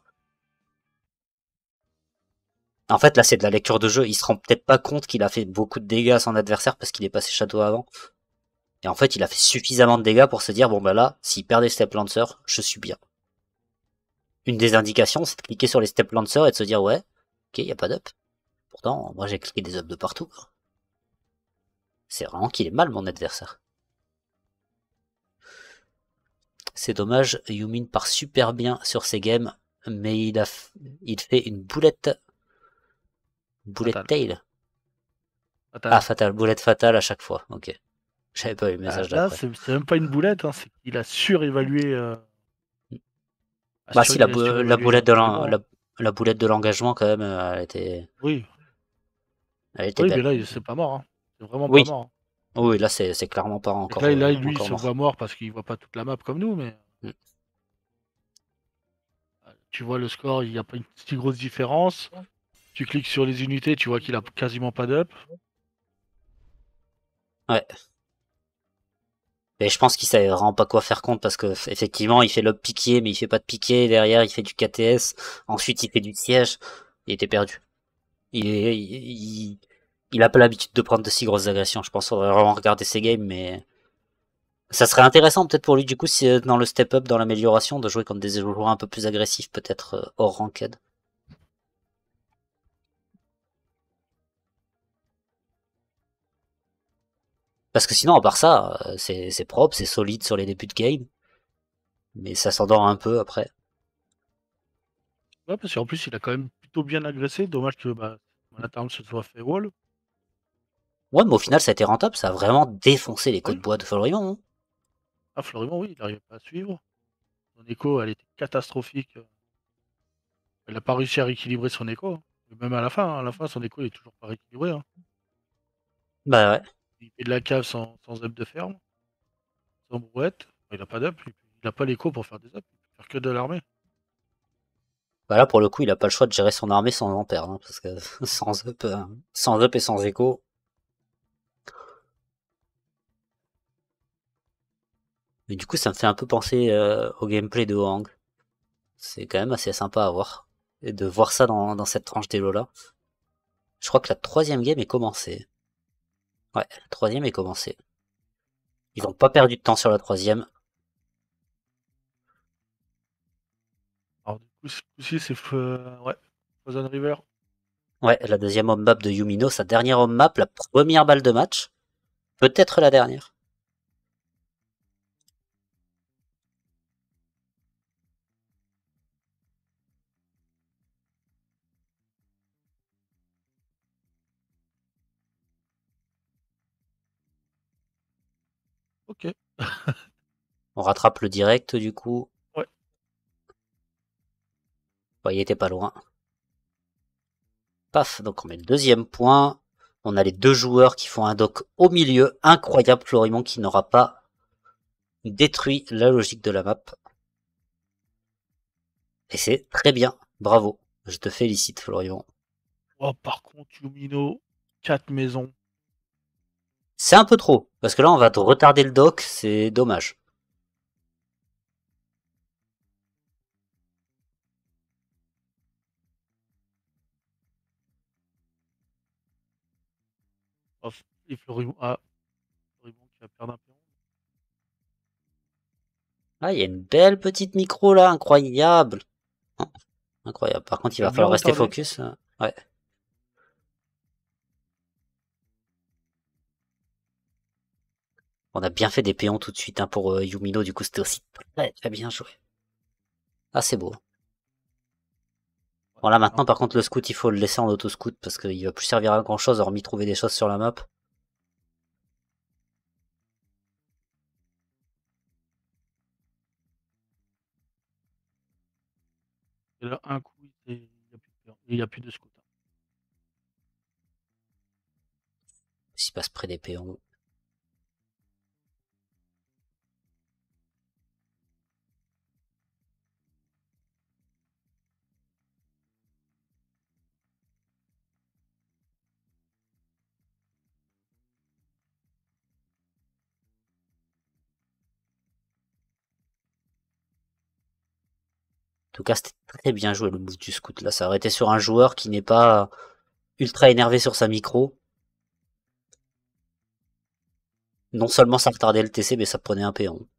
En fait, là, c'est de la lecture de jeu. Il se rend peut-être pas compte qu'il a fait beaucoup de dégâts à son adversaire parce qu'il est passé château avant. Et en fait, il a fait suffisamment de dégâts pour se dire, bon bah là, s'il perd des Step Lancers, je suis bien. Une des indications, c'est de cliquer sur les Step Lancers et de se dire, ouais, ok, y a pas d'up. Pourtant, moi j'ai cliqué des ups de partout. C'est vraiment qu'il est mal, mon adversaire. C'est dommage, Yumin part super bien sur ses games, mais il a, il fait une boulette, boulette Fatal. tail. Ah, Fatal. fatal, boulette fatale à chaque fois. Ok. J'avais pas eu le Ah, message là, d'après. c'est c'est même pas une boulette, hein, c'est qu'il a surévalué, euh, a Bah sur- si, la, il a bou- la surévalué boulette de l'en- Florimond. la, Hein. la boulette de l'engagement, quand même, euh, elle était, Oui, elle était oui, mais belle. là, il- c'est pas mort. Hein. C'est vraiment pas Oui. mort. Hein. Oui, là, c'est, c'est clairement pas Et que encore, là, là, euh, lui, il encore se mort. voit mort parce qu'il voit pas toute la map comme nous, mais Mm. euh, tu vois le score, il n'y a pas une si grosse différence. Tu cliques sur les unités, tu vois qu'il a quasiment pas d'up. Ouais. Et je pense qu'il savait vraiment pas quoi faire contre parce que effectivement il fait l'up piqué mais il fait pas de piqué, derrière il fait du K T S, ensuite il fait du siège, il était perdu. Il, est, il, il, il a pas l'habitude de prendre de si grosses agressions, je pense qu'il faudrait vraiment regarder ses games mais ça serait intéressant peut-être pour lui du coup si euh, dans le step up, dans l'amélioration, de jouer contre des joueurs un peu plus agressifs peut-être euh, hors ranked. Parce que sinon à part ça, euh, c'est c'est propre, c'est solide sur les débuts de game, mais ça s'endort un peu après. Ouais, parce qu'en plus, il a quand même plutôt bien agressé. Dommage que bah, Monatown se soit fait wall. Ouais mais au final ça a été rentable, ça a vraiment défoncé les côtes Oui. bois de Florimond. Hein. Ah, Florimond, oui, il n'arrivait pas à suivre. Son écho, elle était catastrophique. Elle n'a pas réussi à rééquilibrer son écho. Hein. Même à la fin, hein, à la fin, son écho il est toujours pas rééquilibré. Hein. Bah ouais. Il fait de la cave sans, sans up de ferme, sans brouette. Il n'a pas d'up, il n'a pas l'écho pour faire des ups, il peut faire que de l'armée. Bah là, pour le coup, il a pas le choix de gérer son armée sans en perdre, hein, parce que sans up, euh, sans up et sans écho. Mais du coup, ça me fait un peu penser euh, au gameplay de Ohang. C'est quand même assez sympa à voir. Et de voir ça dans, dans cette tranche d'élo là. Je crois que la troisième game est commencée. Ouais, la troisième est commencée. Ils ont pas perdu de temps sur la troisième. Alors, du coup, ce coup-ci, c'est euh, ouais, Frozen River. Ouais, la deuxième home map de Yumino, sa dernière home map, la première balle de match. Peut-être la dernière. Ok. On rattrape le direct du coup. Ouais. Ouais, il était pas loin. Paf, donc on met le deuxième point. On a les deux joueurs qui font un dock au milieu. Incroyable, Florimond qui n'aura pas détruit la logique de la map. Et c'est très bien. Bravo. Je te félicite, Florimond. Oh, par contre, Yumino, quatre maisons. C'est un peu trop. Parce que là, on va te retarder le dock. C'est dommage. Oh, et Florimond, ah, Florimond qui va perdre un pion. Ah, il y a une belle petite micro là. Incroyable. Incroyable. Par contre, il va J'aime bien falloir rester retarder. focus. Ouais. On a bien fait des péons tout de suite hein, pour euh, Yumino. Du coup, c'était aussi très très bien joué. Ah, c'est beau. Bon là maintenant par contre le scout il faut le laisser en auto-scout parce qu'il va plus servir à grand chose hormis trouver des choses sur la map. Et là, un coup, il n'y a plus de pion. Il n'y a plus de scout. S'il passe près des péons. En tout cas c'était très bien joué le move du scout là. Ça aurait été sur un joueur qui n'est pas ultra énervé sur sa micro. Non seulement ça retardait le T C mais ça prenait un péon.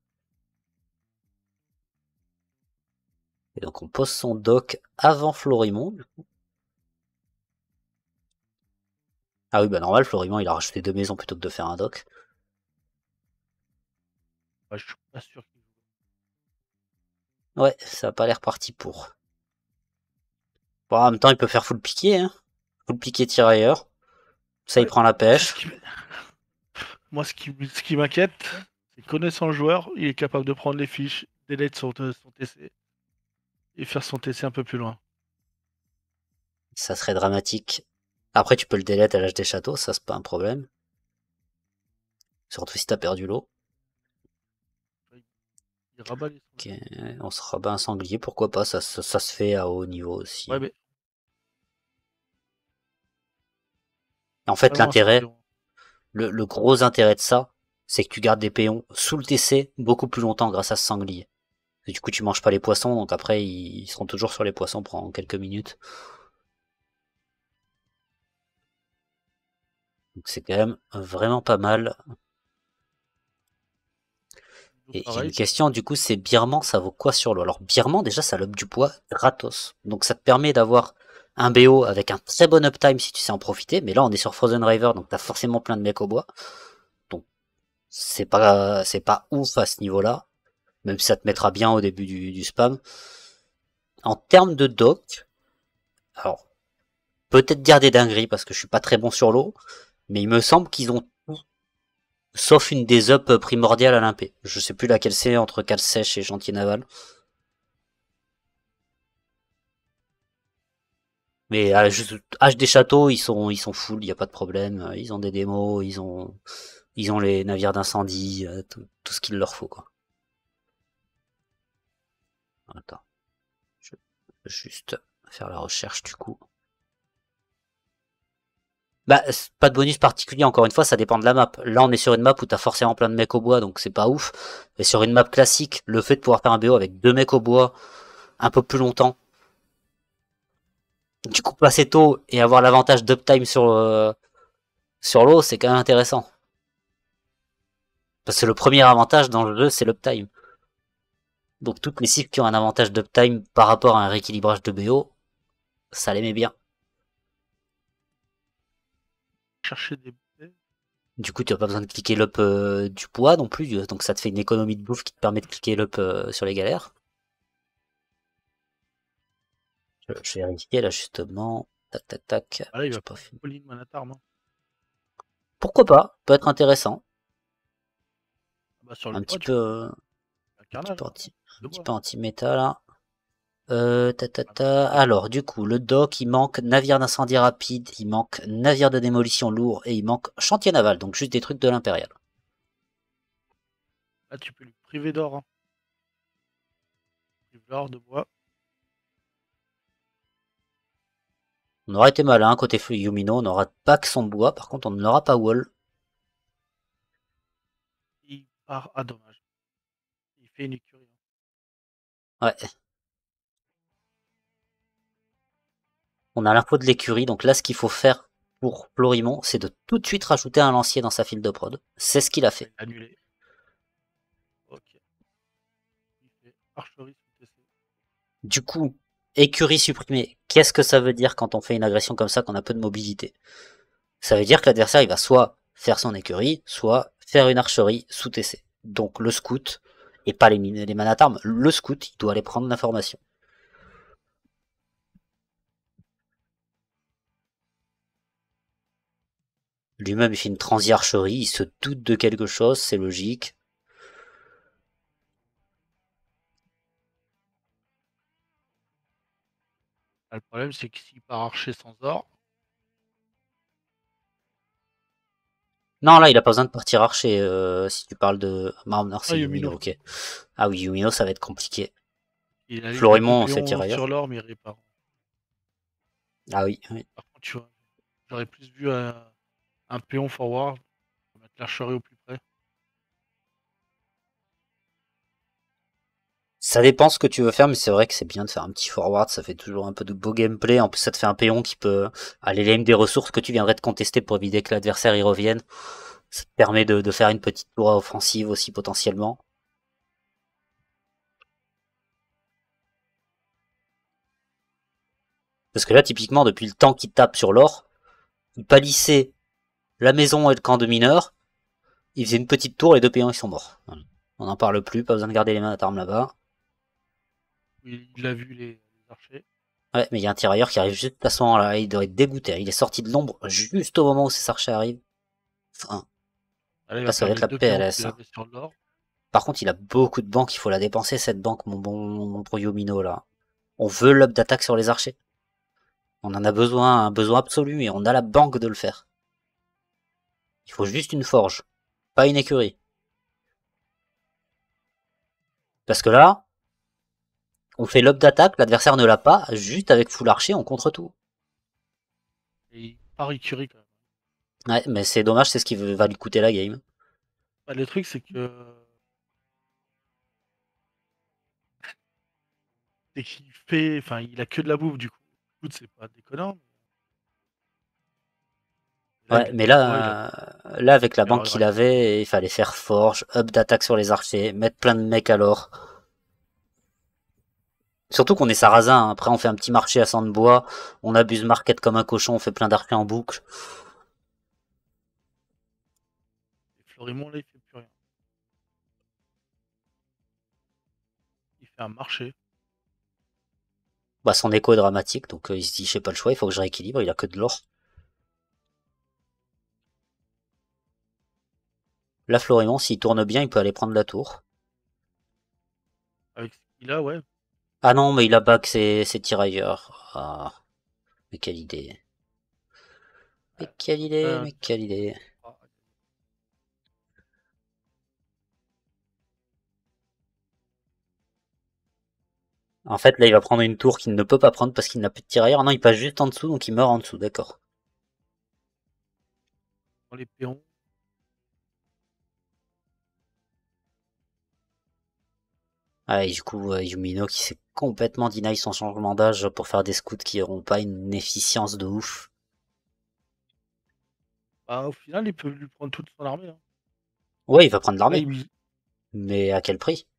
Et donc on pose son dock avant Florimond. Ah oui bah normal Florimond il a rajouté deux maisons plutôt que de faire un dock. Bah, je suis pas sûr qu'il joue. Ouais ça a pas l'air parti pour. Bon en même temps il peut faire full piqué hein. Full piqué tirailleur. Ça il Ouais, prend la c'est ce pêche. qui... Moi ce qui, ce qui m'inquiète, c'est connaissant le joueur, il est capable de prendre les fiches, delete son, son T C et faire son T C un peu plus loin. Ça serait dramatique. Après, tu peux le delete à l'âge des châteaux, ça c'est pas un problème. Surtout si t'as perdu l'eau. Il rabat les Ok, on se rabat un sanglier, pourquoi pas, ça, ça, ça se fait à haut niveau aussi. Ouais, mais En fait, vraiment un sanglier. l'intérêt, le, le gros intérêt de ça, c'est que tu gardes des péons sous le T C beaucoup plus longtemps grâce à ce sanglier. Et du coup, tu manges pas les poissons, donc après, ils seront toujours sur les poissons pendant quelques minutes. Donc c'est quand même vraiment pas mal. Et il y a une Pareil. question, du coup, c'est Birman, ça vaut quoi sur l'eau? Alors, Birman, déjà, ça lobe du poids gratos. Donc, ça te permet d'avoir un B O avec un très bon uptime si tu sais en profiter. Mais là, on est sur Frozen River, donc t'as forcément plein de mecs au bois. Donc, c'est pas, c'est pas ouf à ce niveau-là. Même si ça te mettra bien au début du, du spam. En termes de dock, alors, peut-être dire des dingueries parce que je suis pas très bon sur l'eau. Mais il me semble qu'ils ont tout, sauf une des up primordiales à limpé. Je sais plus laquelle c'est entre cale sèche et gentil naval. Mais à juste H des châteaux, ils sont ils sont full, il y a pas de problème. Ils ont des démos, ils ont ils ont les navires d'incendie, euh, tout, tout ce qu'il leur faut quoi. Attends, je vais juste faire la recherche du coup. Bah pas de bonus particulier encore une fois, ça dépend de la map. Là on est sur une map où t'as forcément plein de mecs au bois, donc c'est pas ouf. Et sur une map classique, le fait de pouvoir faire un B O avec deux mecs au bois un peu plus longtemps, du coup passer tôt et avoir l'avantage d'uptime sur euh, sur l'eau, c'est quand même intéressant. Parce que le premier avantage dans le jeu, c'est l'uptime. Donc toutes les cibles qui ont un avantage d'uptime par rapport à un rééquilibrage de B O, ça les met bien. Chercher des bouteilles. Du coup, tu n'as pas besoin de cliquer l'up euh, du poids non plus, donc ça te fait une économie de bouffe qui te permet de cliquer l'up euh, sur les galères. Je, je vais vérifier là justement. Tac tac tac. Ah là, il J'ai va pas faire fait. Pauline Manatarme. Hein. Pourquoi pas? Peut être intéressant. Ah bah, sur le Un bois, petit tu peu, peux euh, un un petit carnage. peu Hein. anti, un De petit bois. peu anti-méta là. Euh, ta, ta, ta. Alors, du coup, le dock, il manque navire d'incendie rapide, il manque navire de démolition lourd et il manque chantier naval, donc juste des trucs de l'impérial. Là, tu peux lui priver d'or. Hein. Prive l'or de bois. On aura été malin côté Yumino, on n'aura pas que son bois, par contre on n'aura pas wall. Il part. Ah, dommage. Il fait une écurie. Ouais. On a l'info de l'écurie, donc là ce qu'il faut faire pour Florimond, c'est de tout de suite rajouter un lancier dans sa file de prod. C'est ce qu'il a fait. Annulé. Ok. Il fait archerie sous T C. Du coup, écurie supprimée, qu'est-ce que ça veut dire quand on fait une agression comme ça, qu'on a peu de mobilité? Ça veut dire que l'adversaire il va soit faire son écurie, soit faire une archerie sous T C. Donc le scout, et pas les, les manatarmes, le scout, il doit aller prendre l'information. Lui-même il fait une transi-archerie, il se doute de quelque chose, c'est logique. Ah, le problème, c'est que s'il part archer sans or. Non, là, il a pas besoin de partir archer, euh, si tu parles de... Non, non, Ah, c'est Yumino, Yumino. ok. Ah oui, Yumino, ça va être compliqué. Il a, il a deux Florimond, c'est péons sur tirailleur. l'or, mais il répare. Ah oui, oui. Par contre, tu vois, j'aurais plus vu un, un péon forward. Mettre l'archerie au plus près. Ça dépend ce que tu veux faire, mais c'est vrai que c'est bien de faire un petit forward, ça fait toujours un peu de beau gameplay. En plus, ça te fait un péon qui peut aller lame des ressources que tu viendrais de contester pour éviter que l'adversaire y revienne. Ça te permet de, de faire une petite tour offensive aussi potentiellement. Parce que là, typiquement, depuis le temps qu'il tape sur l'or, il palissait la maison et le camp de mineurs. Il faisait une petite tour, les deux péons ils sont morts. Voilà. On n'en parle plus, pas besoin de garder les mains d'armes là-bas. Il, il a vu les, les archers. Ouais, mais il y a un tirailleur qui arrive juste à ce moment-là, il doit être dégoûté. Il est sorti de l'ombre juste au moment où ces archers arrivent. Enfin, Là, il là va ça va perdre être les la deux péons P L S. qu'il Hein. avait sur l'or. Par contre, il a beaucoup de banques, il faut la dépenser cette banque, mon bon mon pro Yomino là. On veut l'up d'attaque sur les archers. On en a besoin, un besoin absolu, et on a la banque de le faire. Il faut juste une forge, pas une écurie. Parce que là, on fait l'up d'attaque, l'adversaire ne l'a pas, juste avec full archer, on contre tout. Et il part écurie quand même. Ouais, mais c'est dommage, c'est ce qui va lui coûter la game. Bah, le truc, c'est que. C'est qu'il fait. Enfin, il a que de la bouffe du coup. Écoute, c'est pas déconnant. Mais là, Ouais, il a mais du bois, il a. là, euh, là avec la banque Alors, il qu'il reste. avait, il fallait faire forge, up d'attaque sur les archers, mettre plein de mecs alors. Surtout qu'on est sarrasin, hein. Après on fait un petit marché à cent de bois, on abuse market comme un cochon, on fait plein d'archers en boucle. Et Florimond, là, il fait plus rien. Il fait un marché. Bah son écho est dramatique, donc euh, il se dit j'ai pas le choix, il faut que je rééquilibre, il a que de l'or. Là Florimond, s'il tourne bien, il peut aller prendre la tour. Avec ce qu'il a, ouais. Ah non, mais il a back ses, ses tirailleurs. Ah, mais quelle idée. Mais Ouais. quelle Après, idée, euh, mais quelle idée. ah, En fait, là, il va prendre une tour qu'il ne peut pas prendre parce qu'il n'a plus de tirailleurs. Ah non, il passe juste en dessous, donc il meurt en dessous, d'accord. dans les péons. Ah, et du coup, euh, Yumino qui s'est complètement deny son changement d'âge pour faire des scouts qui n'auront pas une efficience de ouf. Bah, au final, il peut lui prendre toute son armée. Hein. Ouais, il va prendre Là, l'armée. il mise. Mais à quel prix?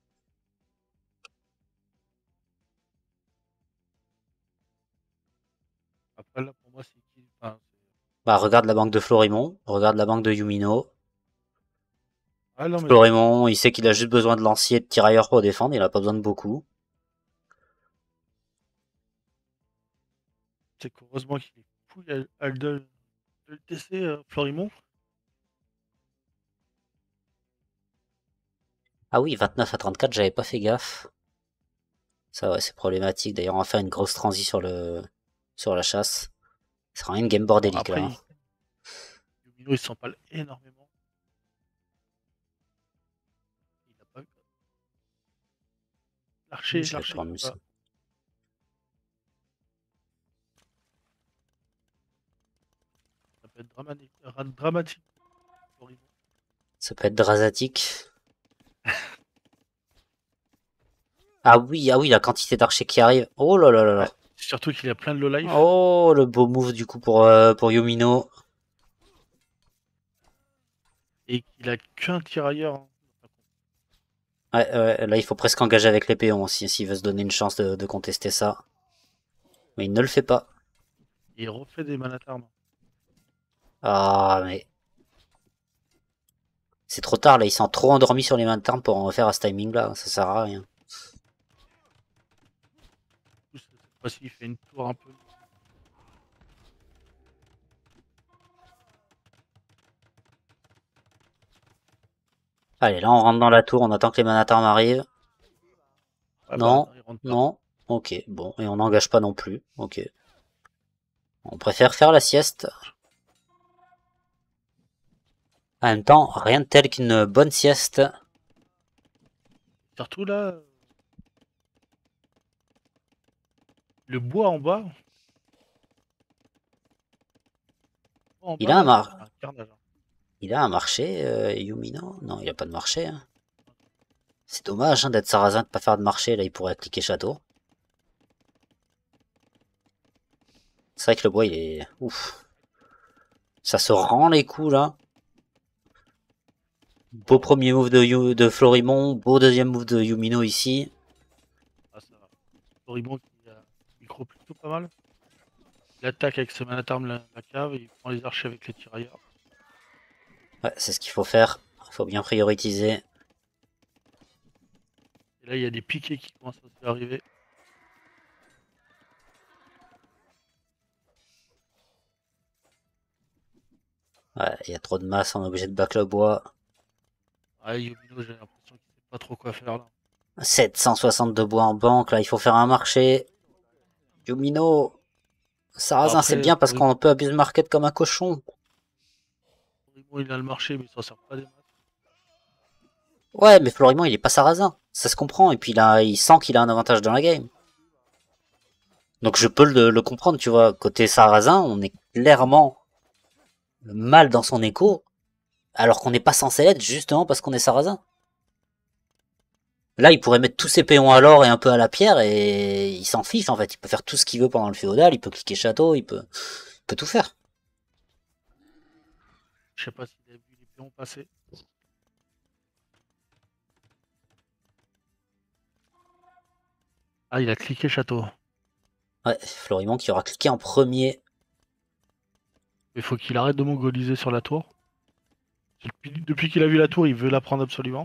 Après, là, pour moi, c'est qui enfin, Bah, regarde la banque de Florimond, regarde la banque de Yumino. ah non, mais c'est Florimond, il sait qu'il a juste besoin de lanciers et de tirailleurs pour défendre, il a pas besoin de beaucoup. c'est qu'heureusement qu'il est couille à, à de, de le tester, euh, Florimond. Ah oui, vingt-neuf à trente-quatre, j'avais pas fait gaffe. Ça, ouais, c'est problématique. D'ailleurs, on va faire une grosse transi sur le sur la chasse. C'est vraiment une game bordélique, là. Après, Hein. Yumino, il s'empale énormément. Il a pas eu. L'archer, Je l'ai l'archer pas qui remis, ça. va. Ça peut être dramatique. dramatique. Horrible. Ça peut être dramatique. Ah oui, ah oui, la quantité d'archers qui arrive. Oh là là là là. Ouais. Surtout qu'il a plein de low life. Oh, le beau move du coup pour, euh, pour Yumino. Et qu'il a qu'un tirailleur. Hein. Ouais, ouais, là il faut presque engager avec les péons aussi s'il veut se donner une chance de, de contester ça. Mais il ne le fait pas. Et il refait des manatarmes. Ah mais c'est trop tard là, il s'est trop endormi sur les mains de terme pour en refaire à ce timing là, ça sert à rien. Cette fois-ci, il fait une tour un peu. Allez, là on rentre dans la tour, on attend que les manatarmes arrivent. Ah bah Non, non, il rentre pas. non, ok, bon, et on n'engage pas non plus, ok. On préfère faire la sieste. En même temps, rien de tel qu'une bonne sieste. Surtout là, le bois en bas. En Il a un bas, mar... c'est un carnage. Hein. Il a un marché, euh, Yumino? Non, il a pas de marché. Hein. C'est dommage hein, d'être sarrasin, de pas faire de marché, là il pourrait cliquer château. C'est vrai que le bois il est... Ouf. Ça se rend les coups là. Beau premier move de, Yu... de Florimon, beau deuxième move de Yumino ici. Ah, ça va. Florimon qui a micro plutôt pas mal. Il attaque avec ce manatarme la, la cave et il prend les archers avec les tirailleurs. Ouais, c'est ce qu'il faut faire. Il faut bien prioriser. Et là, il y a des piquets qui commencent à se arriver. Ouais, il y a trop de masse, on est obligé de back le bois. Ah, Yumino, j'ai l'impression qu'il sait pas trop quoi faire là. sept cent soixante de bois en banque, là il faut faire un marché. Yumino, sarrasin c'est Après, bien parce Florimon, qu'on peut abuse market comme un cochon. Florimon, il a le marché, mais il s'en sert pas des masses. Ouais, mais Florimon il est pas sarrasin, ça se comprend, et puis il, a, il sent qu'il a un avantage dans la game. Donc je peux le, le comprendre, tu vois, côté sarrasin, on est clairement mal dans son écho, alors qu'on n'est pas censé l'être justement parce qu'on est sarrasin. Là, il pourrait mettre tous ses péons à l'or et un peu à la pierre et il s'en fiche en fait. Il peut faire tout ce qu'il veut pendant le féodal, il peut cliquer château, il peut, il peut tout faire. Je sais pas s'il a vu les pions passer. Ah, il a cliqué château. Ouais, Florimon qui aura cliqué en premier. Il faut qu'il arrête de mongoliser sur la tour. Depuis, depuis qu'il a vu la tour, il veut la prendre absolument.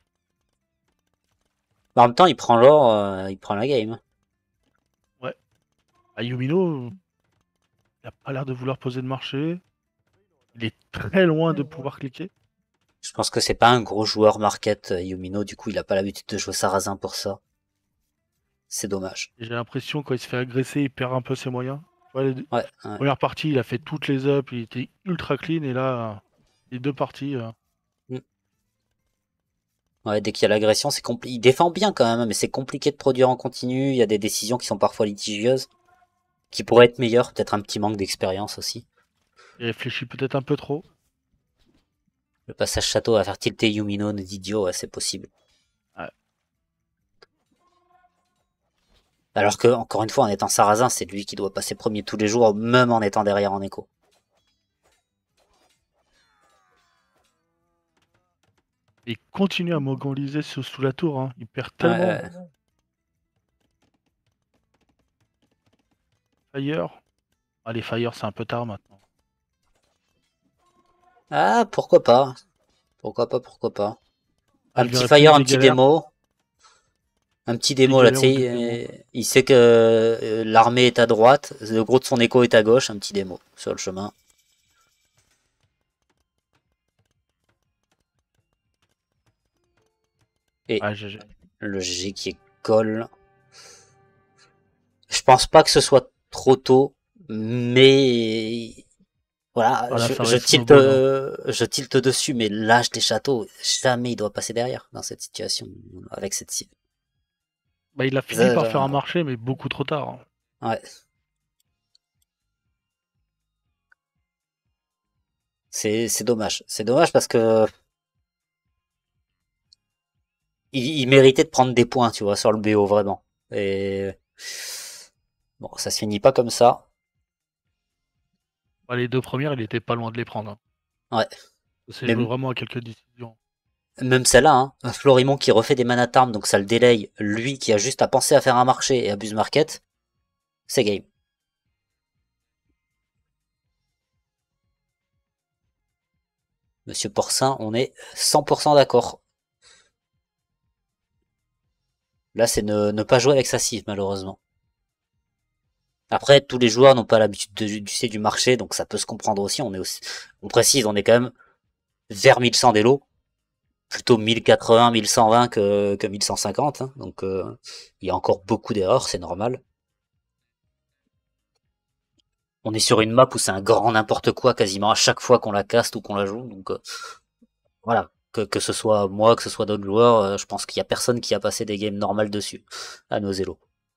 En même temps, il prend l'or, euh, il prend la game. Ouais. Ah, Yumino, il a pas l'air de vouloir poser de marché. Il est très loin de pouvoir cliquer. Je pense que c'est pas un gros joueur market, euh, Yumino, du coup il a pas l'habitude de jouer sarrasin pour ça. C'est dommage. Et j'ai l'impression quand il se fait agresser, il perd un peu ses moyens. Ouais, les Ouais, ouais. première partie, il a fait toutes les ups, il était ultra clean, et là, les deux parties. euh, Mm. Ouais, dès qu'il y a l'agression, c'est compliqué. Il défend bien quand même, mais c'est compliqué de produire en continu. Il y a des décisions qui sont parfois litigieuses, qui pourraient être meilleures. Peut-être un petit manque d'expérience aussi. il réfléchit peut-être un peu trop. Le passage château à faire tilter Yumino d'idiot, ouais, c'est possible. Ouais. Alors que, encore une fois, en étant sarrasin, c'est lui qui doit passer premier tous les jours, même en étant derrière en écho. Il continue à mongoliser sous, sous la tour, hein. Il perd Ouais, tellement. ouais. Fire. Ah, les Fire, c'est un peu tard maintenant. Ah, pourquoi pas. Pourquoi pas, pourquoi pas. Ah, Un je petit verrais plus fire, un des petit galères. démo. Un petit Des démo là, tu galères sais, ou des démos. il, il sait que euh, l'armée est à droite, le gros de son écho est à gauche, un petit démo sur le chemin. Et Ah, G G. le G G qui est colle. pense pas que ce soit trop tôt, mais voilà, Voilà, je, ça je reste tilte, snowball, hein. euh, je tilte dessus, mais l'âge des châteaux, jamais il doit passer derrière dans cette situation, avec cette cible. Bah, il a fini Ça, par faire un je- marché, mais beaucoup trop tard, hein. Ouais, c'est c'est dommage. C'est dommage parce que il, il méritait de prendre des points, tu vois, sur le B O vraiment. Et bon, ça se finit pas comme ça. Bah, les deux premières, il était pas loin de les prendre, hein. Ouais, Ça s'est joué même vraiment à quelques décisions. même celle-là, hein. Un Florimond qui refait des manatarmes, donc ça le délaye. Lui qui a juste à penser à faire un marché et abuse market, c'est game. Monsieur Porcin, on est cent pour cent d'accord. Là, c'est ne, ne pas jouer avec sa cive, malheureusement. Après, tous les joueurs n'ont pas l'habitude de, du, du marché, donc ça peut se comprendre aussi. On est aussi, on précise, on est quand même vers mille cent d'élo, plutôt mille quatre-vingts, mille cent vingt que, que mille cent cinquante, hein. Donc, euh, il y a encore beaucoup d'erreurs, c'est normal. On est sur une map où c'est un grand n'importe quoi quasiment à chaque fois qu'on la caste ou qu'on la joue, donc euh, voilà. Que, que ce soit moi, que ce soit d'autres joueurs, euh, je pense qu'il y a personne qui a passé des games normales dessus, à nos élos.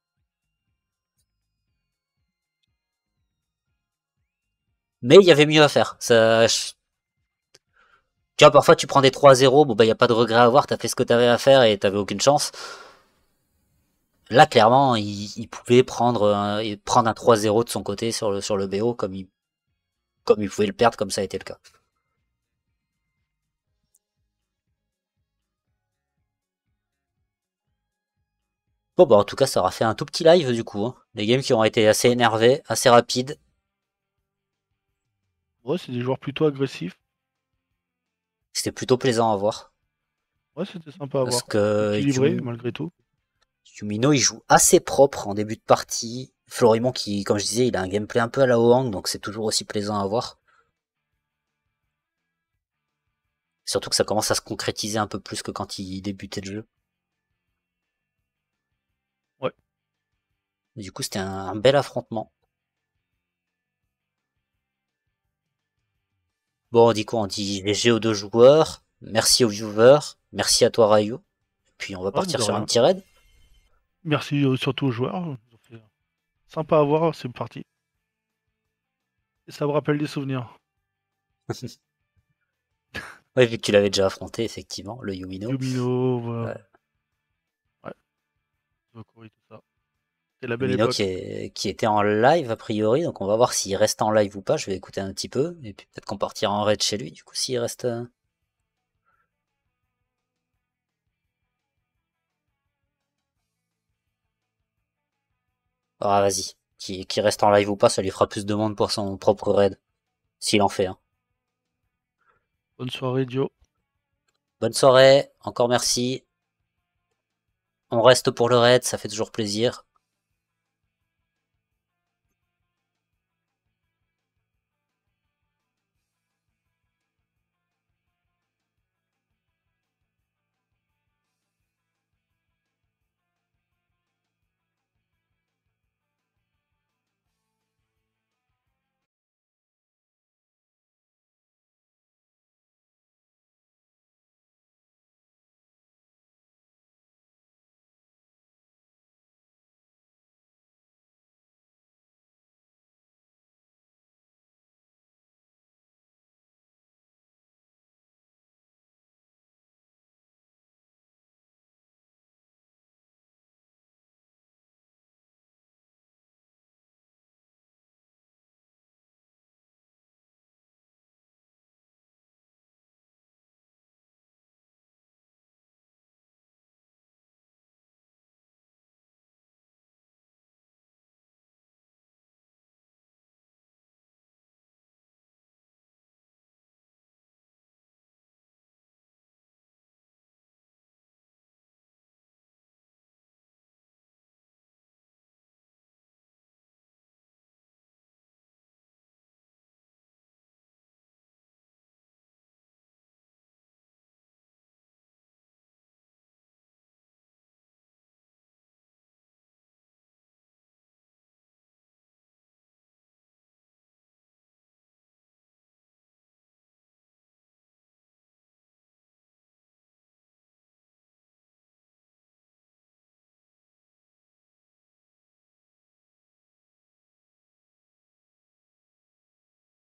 Mais il y avait mieux à faire. Ça, tu vois, parfois tu prends des trois zéro, bon bah y a pas de regret à avoir, t'as fait ce que t'avais à faire et t'avais aucune chance. Là, clairement, il, il pouvait prendre un, prendre un trois zéro de son côté sur le, sur le B O comme il, comme il pouvait le perdre, comme ça a été le cas. Bon bah en tout cas, ça aura fait un tout petit live du coup, hein. Des games qui ont été assez énervés, assez rapides. Ouais, c'est des joueurs plutôt agressifs. C'était plutôt plaisant à voir. Ouais, c'était sympa à Parce voir. que Équilibré, Yum, malgré tout. Yumino, il joue assez propre en début de partie. Florimon, qui, comme je disais, il a un gameplay un peu à la Oang, donc c'est toujours aussi plaisant à voir. Surtout que ça commence à se concrétiser un peu plus que quand il débutait le jeu. Ouais. Du coup, c'était un, un bel affrontement. Bon, on dit quoi? On dit G G aux deux joueurs. Merci aux viewers. Merci à toi, Rayou. Puis on va Ouais, de partir sur un rien. petit raid. Merci euh, surtout aux joueurs. Ils ont fait- Sympa à voir, c'est parti. Et ça me rappelle des souvenirs. Ouais, vu que tu l'avais déjà affronté, effectivement, le Yumino. Yumino, voilà. Ouais. Ouais, Valkyrie, tout ça. C'était la belle Yumino qui, époque. est, qui était en live, a priori. Donc on va voir s'il reste en live ou pas. Je vais écouter un petit peu. Et puis peut-être qu'on partira en raid chez lui, du coup, s'il reste... euh, Ah, vas-y. Qui, qui reste en live ou pas, ça lui fera plus de monde pour son propre raid. S'il en fait, hein. Bonne soirée, Dio. Bonne soirée. Encore merci. On reste pour le raid, ça fait toujours plaisir.